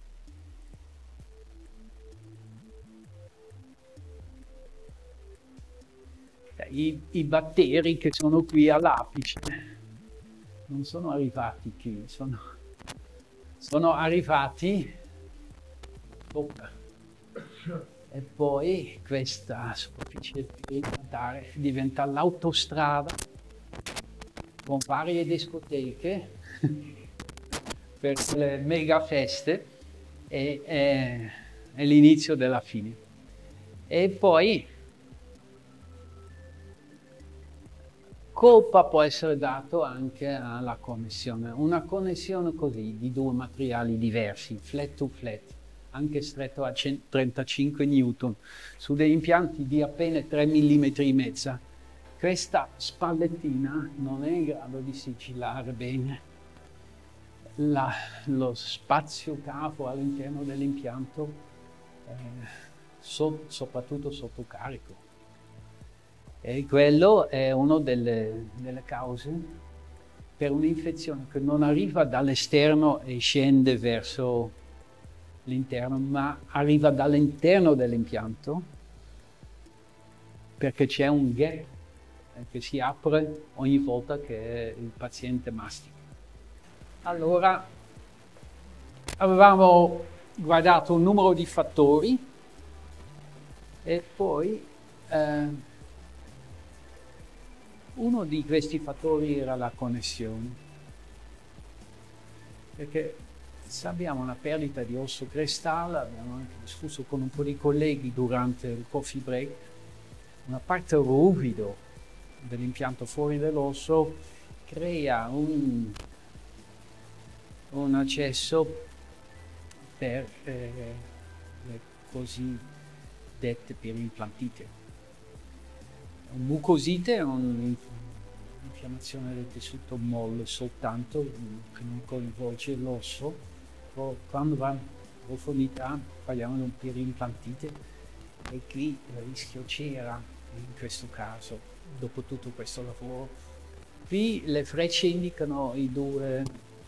I batteri che sono qui all'apice non sono arrivati qui, sono arrivati sopra. E poi questa superficie alimentare diventa l'autostrada con varie discoteche per le mega feste e è l'inizio della fine. E poi colpa può essere dato anche alla connessione. Una connessione così di due materiali diversi, flat to flat, anche stretto a 35 Newton, su degli impianti di appena 3 mm e mezza. Questa spallettina non è in grado di sigillare bene lo spazio cavo all'interno dell'impianto, soprattutto sotto carico. E quello è una delle cause per un'infezione che non arriva dall'esterno e scende verso l'interno, ma arriva dall'interno dell'impianto, perché c'è un gap che si apre ogni volta che il paziente mastica. Allora, avevamo guardato un numero di fattori e poi uno di questi fattori era la connessione, perché se abbiamo una perdita di osso crestale, abbiamo anche discusso con un po' di colleghi durante il coffee break, una parte ruvido dell'impianto fuori dell'osso crea un accesso per le cosiddette periimplantite. Un mucosite è un'infiammazione del tessuto molle soltanto, che non coinvolge l'osso. Quando va in profondità parliamo di un periimplantite e qui il rischio c'era in questo caso, dopo tutto questo lavoro. Qui le frecce indicano i due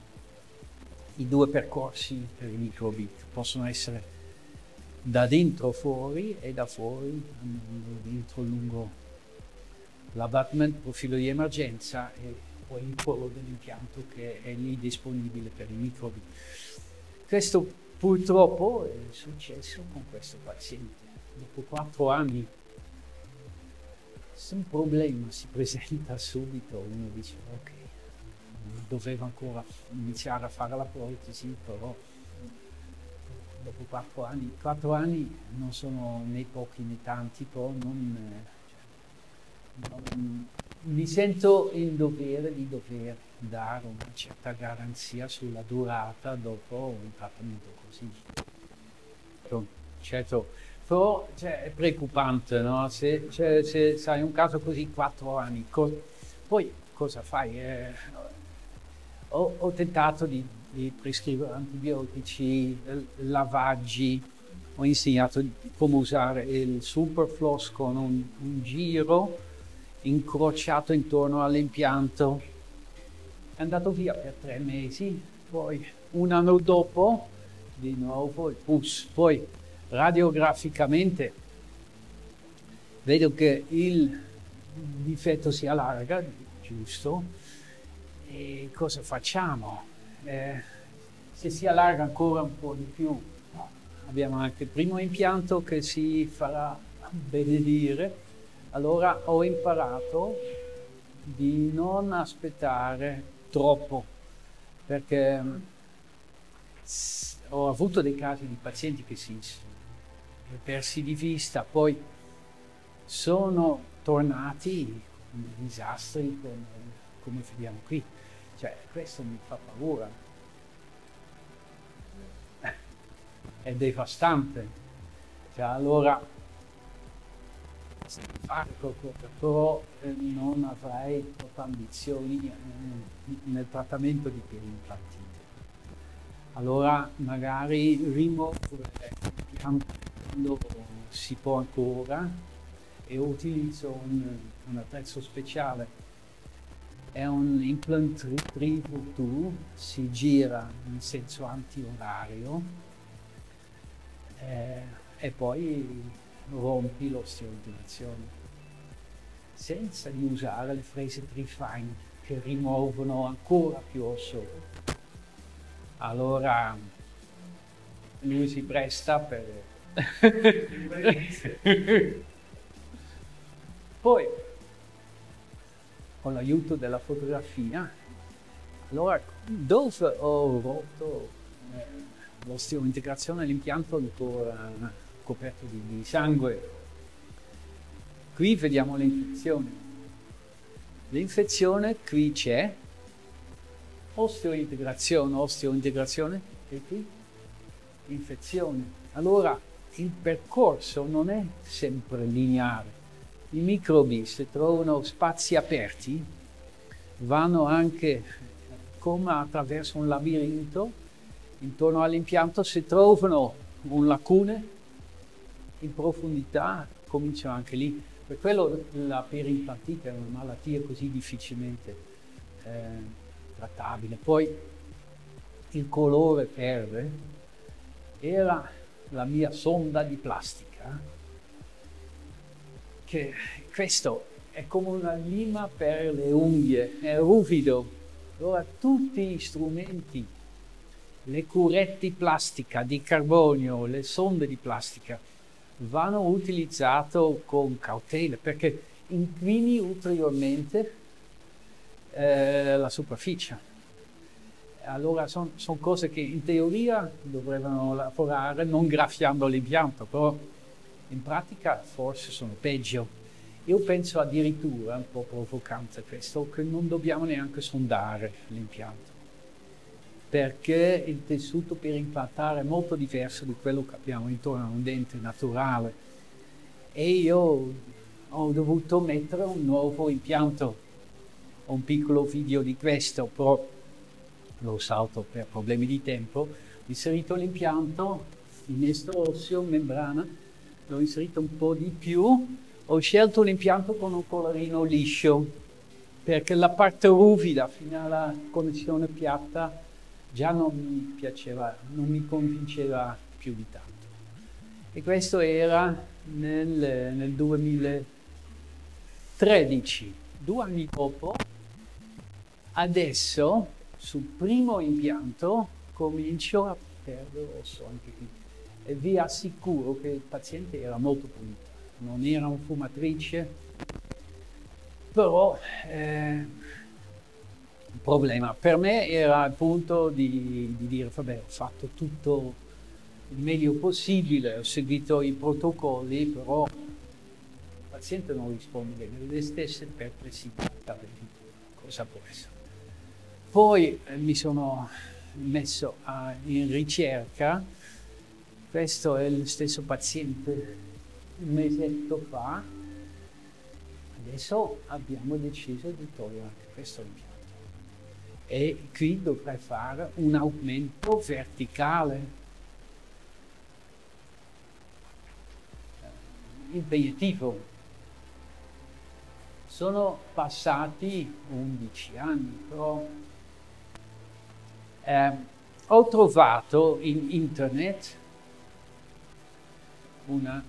percorsi per i microbi, possono essere da dentro fuori e da fuori andando dentro lungo l'abbatment, profilo di emergenza e poi il polo dell'impianto che è lì disponibile per i microbi. Questo purtroppo è successo con questo paziente. Dopo 4 anni, se un problema si presenta subito, uno dice ok, doveva ancora iniziare a fare la protesi, però dopo 4 anni non sono né pochi né tanti, però mi sento in dovere di dover dare una certa garanzia sulla durata dopo un trattamento così. Certo, però è preoccupante, no? Se hai un caso così 4 anni, poi cosa fai? Ho tentato di prescrivere antibiotici, lavaggi, ho insegnato come usare il Superfloss con un giro incrociato intorno all'impianto. È andato via per 3 mesi, poi un anno dopo di nuovo il pus. Poi radiograficamente vedo che il difetto si allarga, giusto? E cosa facciamo? Se si allarga ancora un po' di più, abbiamo anche il primo impianto che si farà benedire. Allora ho imparato di non aspettare troppo, perché ho avuto dei casi di pazienti che si persi di vista, poi sono tornati con dei disastri come vediamo qui. Cioè, questo mi fa paura. È devastante. Cioè, allora, fare qualcosa, però non avrei troppe ambizioni nel trattamento di periimplantite. Allora magari rimuovere l'impianto quando si può ancora e utilizzo un attrezzo speciale. È un implant retrieval tool, si gira in senso antiorario e poi rompi l'osteointegrazione senza di usare le frese Trifine che rimuovono ancora più osso. Allora lui si presta per... Poi, con l'aiuto della fotografia, allora dove ho rotto l'osteointegrazione, l'impianto ancora coperto di sangue, qui vediamo l'infezione. L'infezione qui c'è, osteointegrazione, e qui infezione. Allora il percorso non è sempre lineare. I microbi, se trovano spazi aperti, vanno anche come attraverso un labirinto intorno all'impianto. Se trovano un lacune in profondità, cominciano anche lì. Per quello la periimplantite è una malattia così difficilmente trattabile. Poi il colore verde era la mia sonda di plastica, che questo è come una lima per le unghie, è ruvido. Allora tutti gli strumenti, le curetti plastica di carbonio, le sonde di plastica, vanno utilizzate con cautela perché inquini ulteriormente la superficie. Allora sono cose che in teoria dovrebbero lavorare non graffiando l'impianto, però in pratica forse sono peggio. Io penso addirittura, un po' provocante questo, che non dobbiamo neanche sondare l'impianto, perché il tessuto per implantare è molto diverso di quello che abbiamo intorno a un dente naturale. E io ho dovuto mettere un nuovo impianto. Ho un piccolo video di questo, però lo salto per problemi di tempo. Ho inserito l'impianto, il nastro osseo, membrana, l'ho inserito un po' di più. Ho scelto l'impianto con un colorino liscio, perché la parte ruvida fino alla connessione piatta già non mi piaceva, non mi convinceva più di tanto. E questo era nel 2013, 2 anni dopo. Adesso sul primo impianto comincio a perdere osso anche qui e vi assicuro che il paziente era molto pulito, non era un fumatrice, però il problema per me era appunto di dire vabbè, ho fatto tutto il meglio possibile, ho seguito i protocolli, però il paziente non risponde bene, le stesse perplessità, cosa può essere? Poi mi sono messo in ricerca, questo è lo stesso paziente un mesetto fa, adesso abbiamo deciso di togliere anche questo impianto e qui dovrei fare un aumento verticale, impegnativo. Sono passati 11 anni, però ho trovato in internet un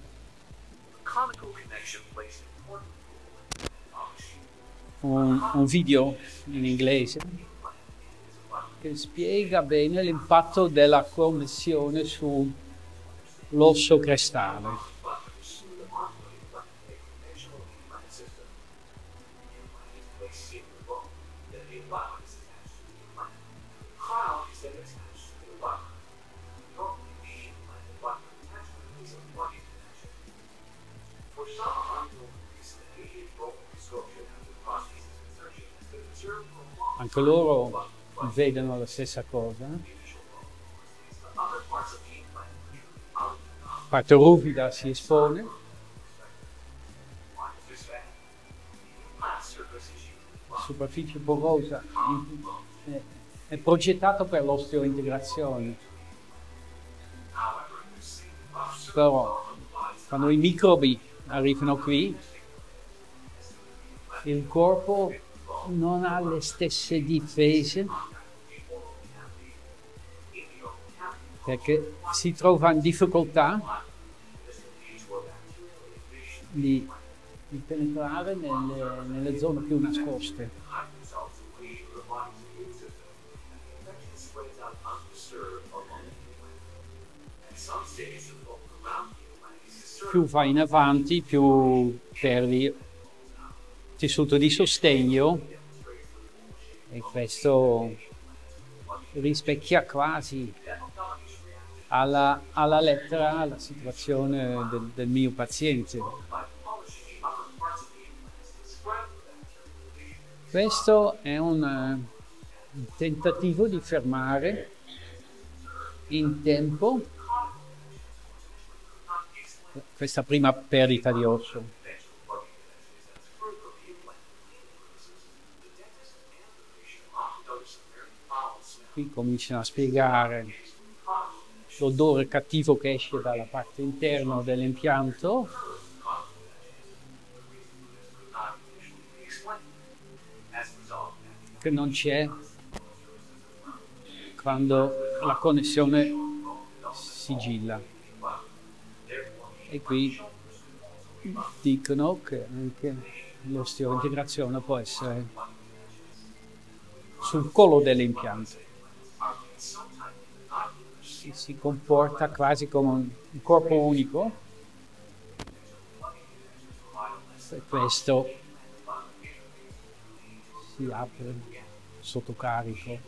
video in inglese che spiega bene l'impatto della connessione sull'osso crestale. Anche loro vedono la stessa cosa. La parte ruvida si espone. La superficie porosa è progettato per l'osteointegrazione. Però quando i microbi arrivano qui, il corpo non ha le stesse difese perché si trova in difficoltà di penetrare nelle zone più nascoste. Più vai in avanti, più perdi tessuto di sostegno e questo rispecchia quasi alla lettera la situazione del mio paziente. Questo è un tentativo di fermare in tempo questa prima perdita di osso. Qui cominciano a spiegare l'odore cattivo che esce dalla parte interna dell'impianto. Che non c'è quando la connessione sigilla. E qui dicono che anche l'osteointegrazione può essere sul collo dell'impianto. Si comporta quasi come un corpo unico. E questo si apre sotto carico.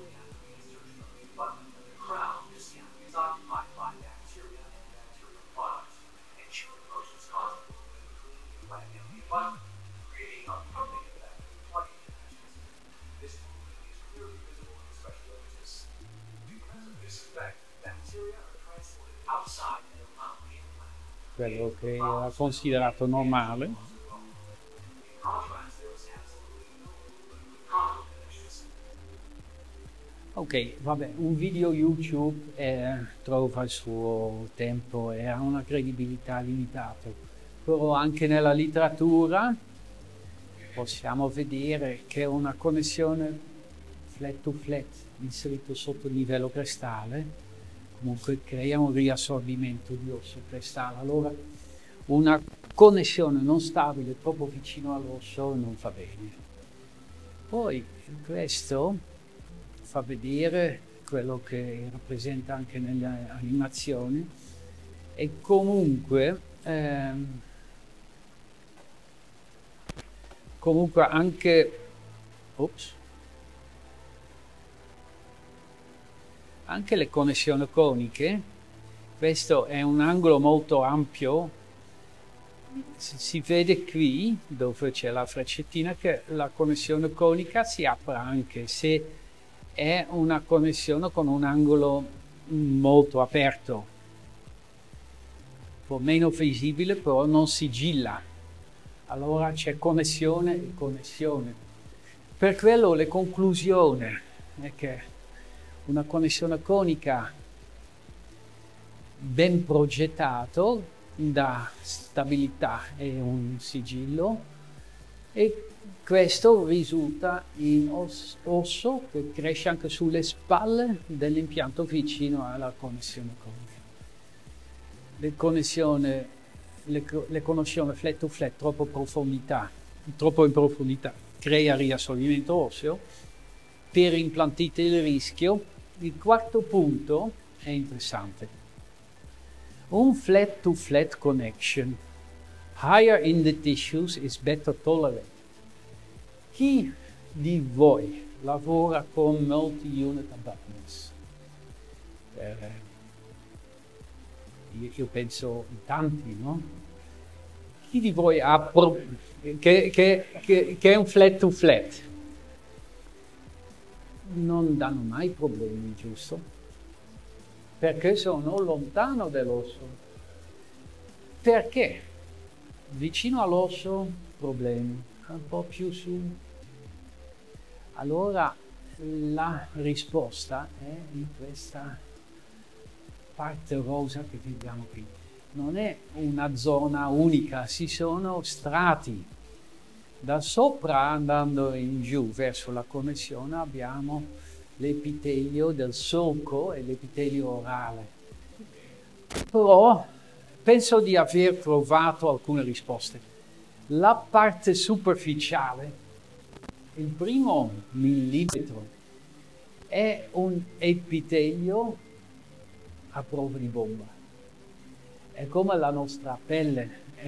Quello che era considerato normale. Ok, vabbè, un video YouTube trova il suo tempo e ha una credibilità limitata, però anche nella letteratura possiamo vedere che una connessione flat to flat inserito sotto il livello crestale comunque crea un riassorbimento di osso crestale. Allora una connessione non stabile troppo vicino all'osso non va bene. Poi questo fa vedere quello che rappresenta anche nelle animazioni e comunque anche le connessioni coniche. Questo è un angolo molto ampio, si vede qui dove c'è la freccettina che la connessione conica si apre anche se è una connessione con un angolo molto aperto, un po' meno visibile, però non sigilla. Allora c'è connessione e connessione. Per quello le conclusioni è che una connessione conica ben progettato dà stabilità e un sigillo e questo risulta in osso che cresce anche sulle spalle dell'impianto vicino alla connessione conica. Le connessioni flat to flat troppo in profondità crea riassorbimento osseo. Per implantite il rischio. Il quarto punto è interessante. Un flat to flat connection higher in the tissues is better tolerated. Chi di voi lavora con multi-unit abutments? Io penso in tanti, no? Chi di voi ha che è un flat to flat? Non danno mai problemi, giusto? Perché sono lontano dall'osso. Perché? Vicino all'osso, problemi. Un po' più su. Allora, la risposta è in questa parte rosa che vediamo qui. Non è una zona unica, ci sono strati. Da sopra, andando in giù verso la connessione, abbiamo l'epitelio del solco e l'epitelio orale. Però penso di aver trovato alcune risposte. La parte superficiale, il primo millimetro, è un epitelio a prova di bomba. È come la nostra pelle,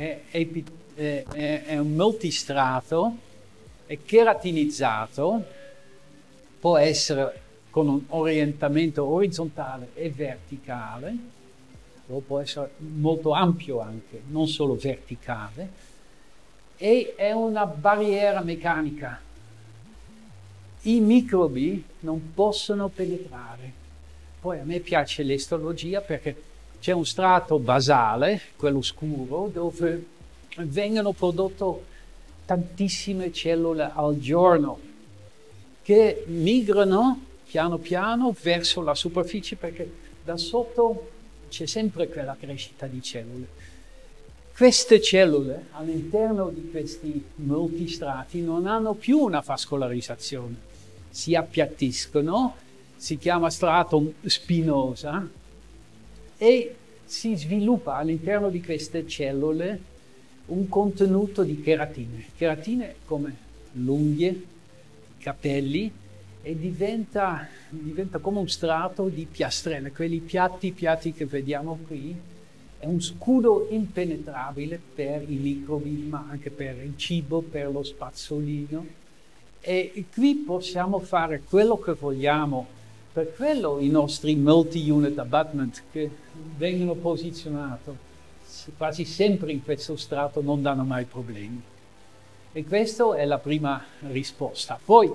è un multistrato, è cheratinizzato, può essere con un orientamento orizzontale e verticale, o può essere molto ampio anche, non solo verticale, e è una barriera meccanica. I microbi non possono penetrare. Poi a me piace l'istologia perché c'è un strato basale, quello scuro, dove vengono prodotte tantissime cellule al giorno che migrano piano piano verso la superficie perché da sotto c'è sempre quella crescita di cellule. Queste cellule all'interno di questi multistrati non hanno più una vascolarizzazione, si appiattiscono, si chiama strato spinosa e si sviluppa all'interno di queste cellule un contenuto di cheratine. Cheratine come l'unghie, capelli, e diventa come un strato di piastrelle, quelli piatti che vediamo qui. È un scudo impenetrabile per i microbi, ma anche per il cibo, per lo spazzolino. E qui possiamo fare quello che vogliamo. Per quello i nostri multi-unit abutment che vengono posizionati quasi sempre in questo strato non danno mai problemi. E questa è la prima risposta. Poi,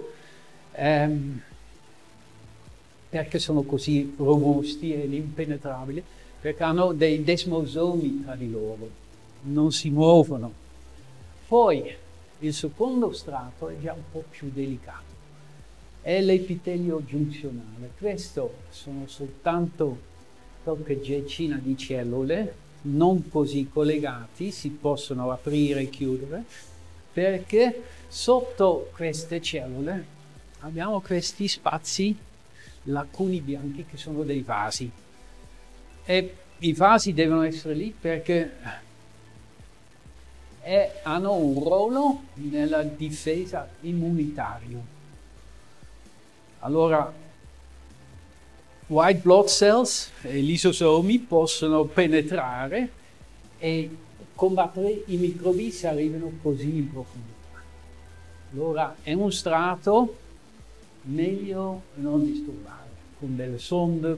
perché sono così robusti e impenetrabili? Perché hanno dei desmosomi tra di loro, non si muovono. Poi, il secondo strato è già un po' più delicato. È l'epitelio giunzionale. Questo sono soltanto qualche decina di cellule, non così collegati, si possono aprire e chiudere, perché sotto queste cellule abbiamo questi spazi, lacuni bianchi, che sono dei vasi. E i vasi devono essere lì perché hanno un ruolo nella difesa immunitaria. Allora, white blood cells e i lisosomi possono penetrare e combattere i microbi se arrivano così in profondità. Allora, è un strato meglio non disturbare, con delle sonde,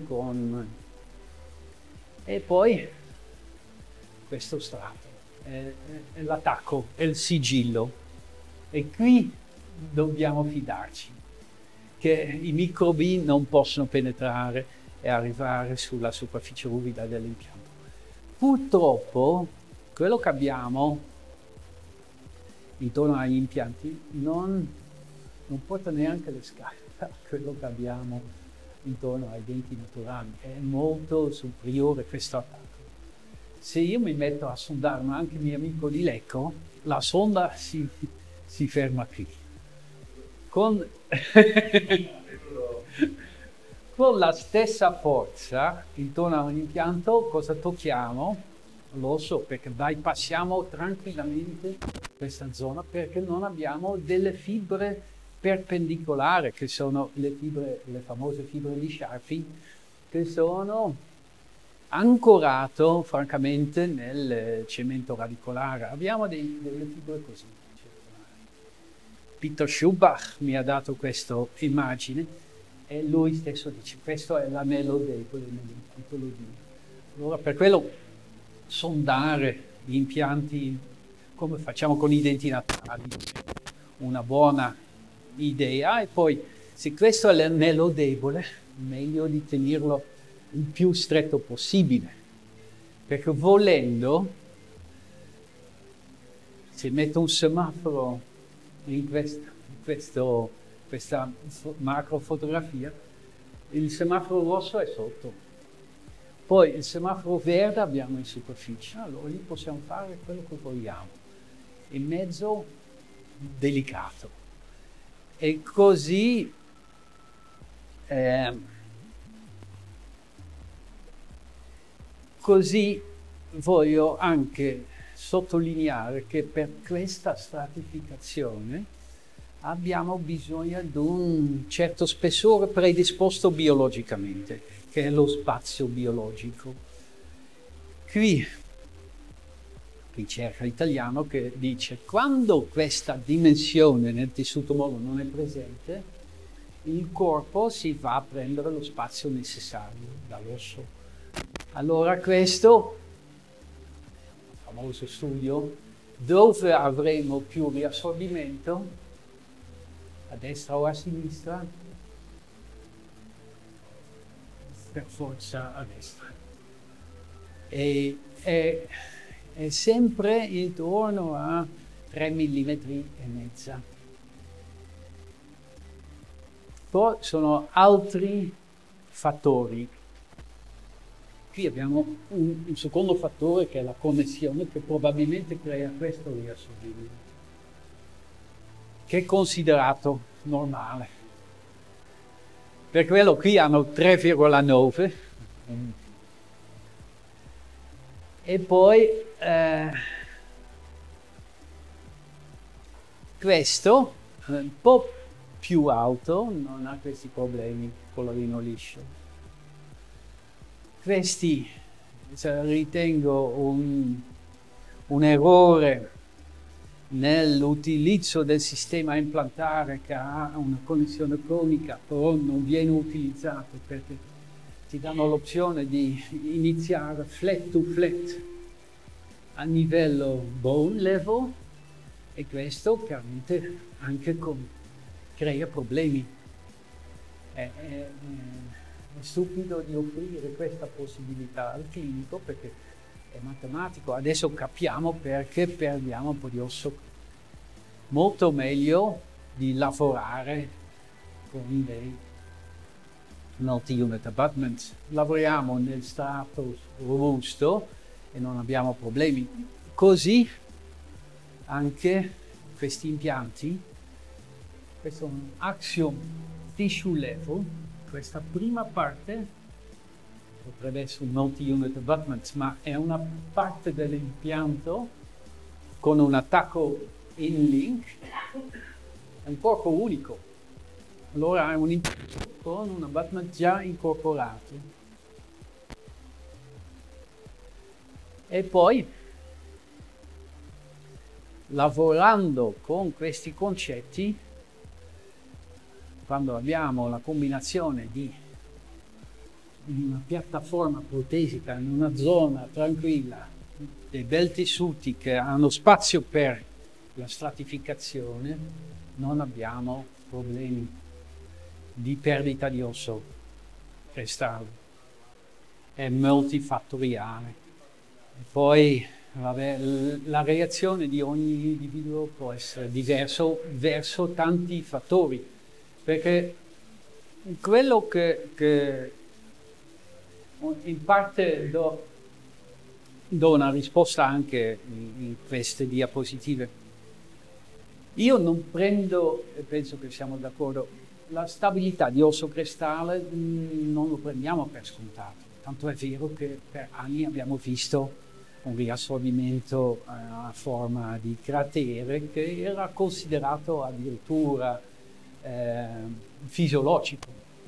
E poi questo strato è l'attacco, è il sigillo. E qui dobbiamo fidarci che i microbi non possono penetrare e arrivare sulla superficie ruvida dell'impianto. Purtroppo quello che abbiamo intorno agli impianti non porta neanche le scale a quello che abbiamo intorno ai denti naturali. È molto superiore questo attacco. Se io mi metto a sondare, ma anche il mio amico di Lecco, la sonda si ferma qui. Con la stessa forza intorno a un impianto cosa tocchiamo? L'osso, perché bypassiamo tranquillamente questa zona perché non abbiamo delle fibre perpendicolari, che sono le famose fibre di Charpy, che sono ancorate francamente nel cemento radicolare. Abbiamo delle fibre così. Peter Schubach mi ha dato questa immagine e lui stesso dice questo è l'anello debole nell'implantologia. Allora per quello sondare gli impianti come facciamo con i denti naturali una buona idea, e poi se questo è l'anello debole meglio di tenerlo il più stretto possibile, perché volendo se metto un semaforo in questo questa macro fotografia, il semaforo rosso è sotto, poi il semaforo verde abbiamo in superficie, allora lì possiamo fare quello che vogliamo, in mezzo delicato. E così così voglio anche sottolineare che per questa stratificazione abbiamo bisogno di un certo spessore predisposto biologicamente, che è lo spazio biologico. Qui ricerca italiano che dice quando questa dimensione nel tessuto mollo non è presente, il corpo si va a prendere lo spazio necessario dall'osso. Allora questo famoso studio dove avremo più riassorbimento, a destra o a sinistra, per forza a destra. E è sempre intorno a 3 mm e mezza. Poi sono altri fattori. Qui abbiamo un secondo fattore che è la connessione che probabilmente crea questo riassorbimento, che è considerato normale. Per quello qui hanno 3,9 e poi questo è un po' più alto, non ha questi problemi, colorino liscio. Questi ritengo un errore nell'utilizzo del sistema implantare che ha una connessione conica, però non viene utilizzato perché ti danno l'opzione di iniziare flat to flat a livello bone level e questo chiaramente anche crea problemi. È stupido di offrire questa possibilità al clinico perché è matematico. Adesso capiamo perché perdiamo un po' di osso. Molto meglio di lavorare con dei multi-unit abutments. Lavoriamo nel strato robusto e non abbiamo problemi. Così anche questi impianti, questo è un Axiom Tissue Level, questa prima parte potrebbe essere un multi-unit abutment, ma è una parte dell'impianto con un attacco in link, è un corpo unico. Allora è un impianto con un abutment già incorporato. E poi, lavorando con questi concetti, quando abbiamo la combinazione di una piattaforma protesica in una zona tranquilla, dei bel tessuti che hanno spazio per la stratificazione, non abbiamo problemi di perdita di osso crestale. È multifattoriale. E poi vabbè, la reazione di ogni individuo può essere diverso verso tanti fattori, perché quello che in parte do una risposta anche in queste diapositive. Io non prendo, e penso che siamo d'accordo, la stabilità di osso crestale non lo prendiamo per scontato. Tanto è vero che per anni abbiamo visto un riassorbimento a forma di cratere che era considerato addirittura fisiologico.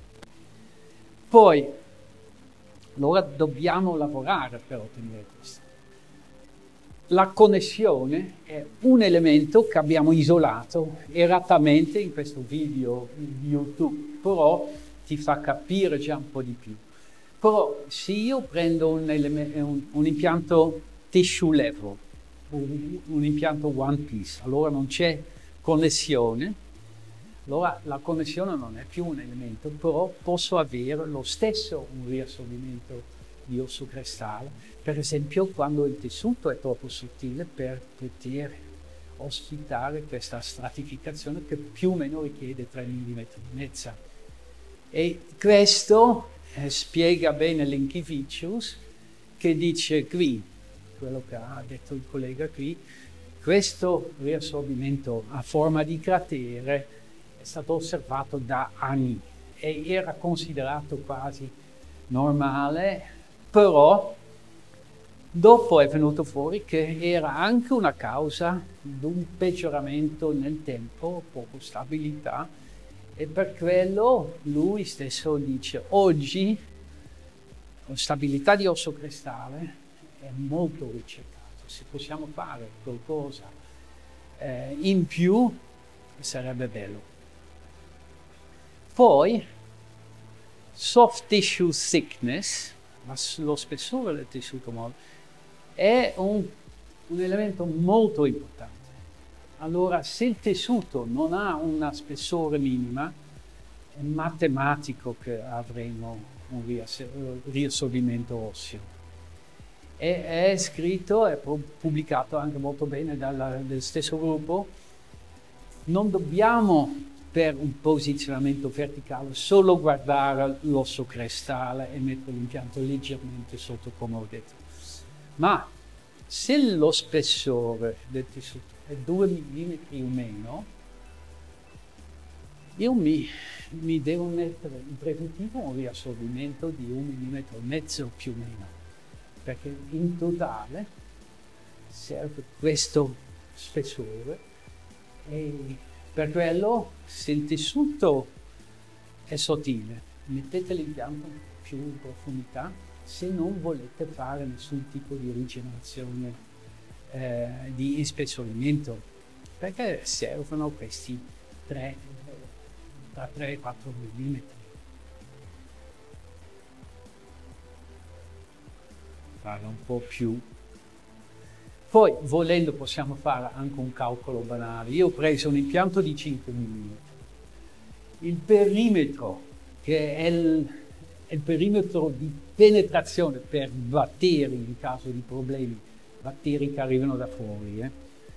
Poi, allora dobbiamo lavorare per ottenere questo. La connessione è un elemento che abbiamo isolato eratamente in questo video di YouTube, però ti fa capire già un po' di più. Però se io prendo un impianto tissue level, un impianto one piece, allora non c'è connessione, allora la connessione non è più un elemento, però posso avere lo stesso un riassorbimento di osso crestale, per esempio quando il tessuto è troppo sottile per poter ospitare questa stratificazione che più o meno richiede 3,5 mm. E questo spiega bene Linkevicius, che dice qui, quello che ha detto il collega qui, questo riassorbimento a forma di cratere è stato osservato da anni e era considerato quasi normale, però dopo è venuto fuori che era anche una causa di un peggioramento nel tempo, poco stabilità, e per quello lui stesso dice oggi la stabilità di osso crestale è molto ricercato, se possiamo fare qualcosa in più sarebbe bello. Poi soft tissue thickness, lo spessore del tessuto molle, è un elemento molto importante. Allora, se il tessuto non ha una spessore minima, è matematico che avremo un riassorbimento osseo. È scritto, è pubblicato anche molto bene del stesso gruppo. Non dobbiamo, per un posizionamento verticale, solo guardare l'osso crestale e mettere l'impianto leggermente sotto, come ho detto. Ma se lo spessore del tessuto è 2 mm o meno, io mi devo mettere in preventivo un riassorbimento di 1,5 mm più o meno, perché in totale serve questo spessore e per quello, se il tessuto è sottile, mettete l'impianto più in profondità se non volete fare nessun tipo di rigenerazione di ispessorimento, perché servono questi tra 3 e 4 mm. Fare un po' più. Poi, volendo, possiamo fare anche un calcolo banale. Io ho preso un impianto di 5 mm. Il perimetro, che è il perimetro di penetrazione per batteri in caso di problemi, batteri che arrivano da fuori.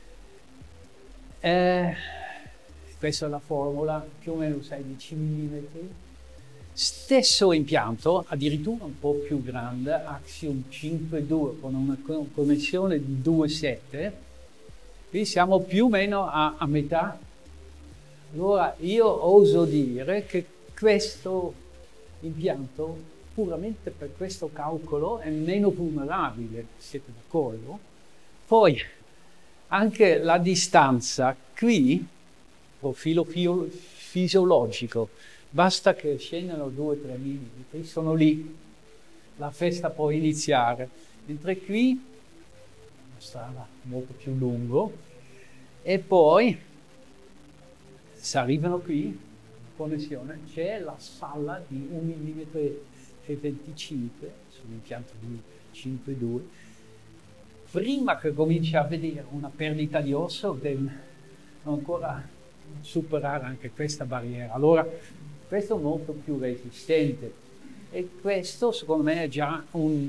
Questa è la formula, più o meno 16 mm. Stesso impianto, addirittura un po' più grande, Axiom 5.2 con una connessione di 2.7, qui siamo più o meno a metà. Allora io oso dire che questo impianto, puramente per questo calcolo, è meno vulnerabile, siete d'accordo? Poi anche la distanza qui, profilo fisiologico, basta che scendano 2-3 mm, sono lì, la festa può iniziare, mentre qui è una strada molto più lunga e poi se arrivano qui, connessione, c'è la spalla di 1,25 mm sull'impianto di 5,2. Prima che cominci a vedere una perdita di osso, devi ancora superare anche questa barriera. Allora, questo è molto più resistente e questo secondo me è già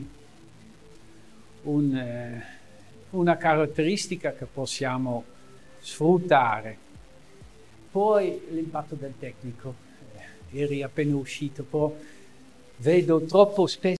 una caratteristica che possiamo sfruttare. Poi l'impatto del tecnico, eri appena uscito, però vedo troppo spesso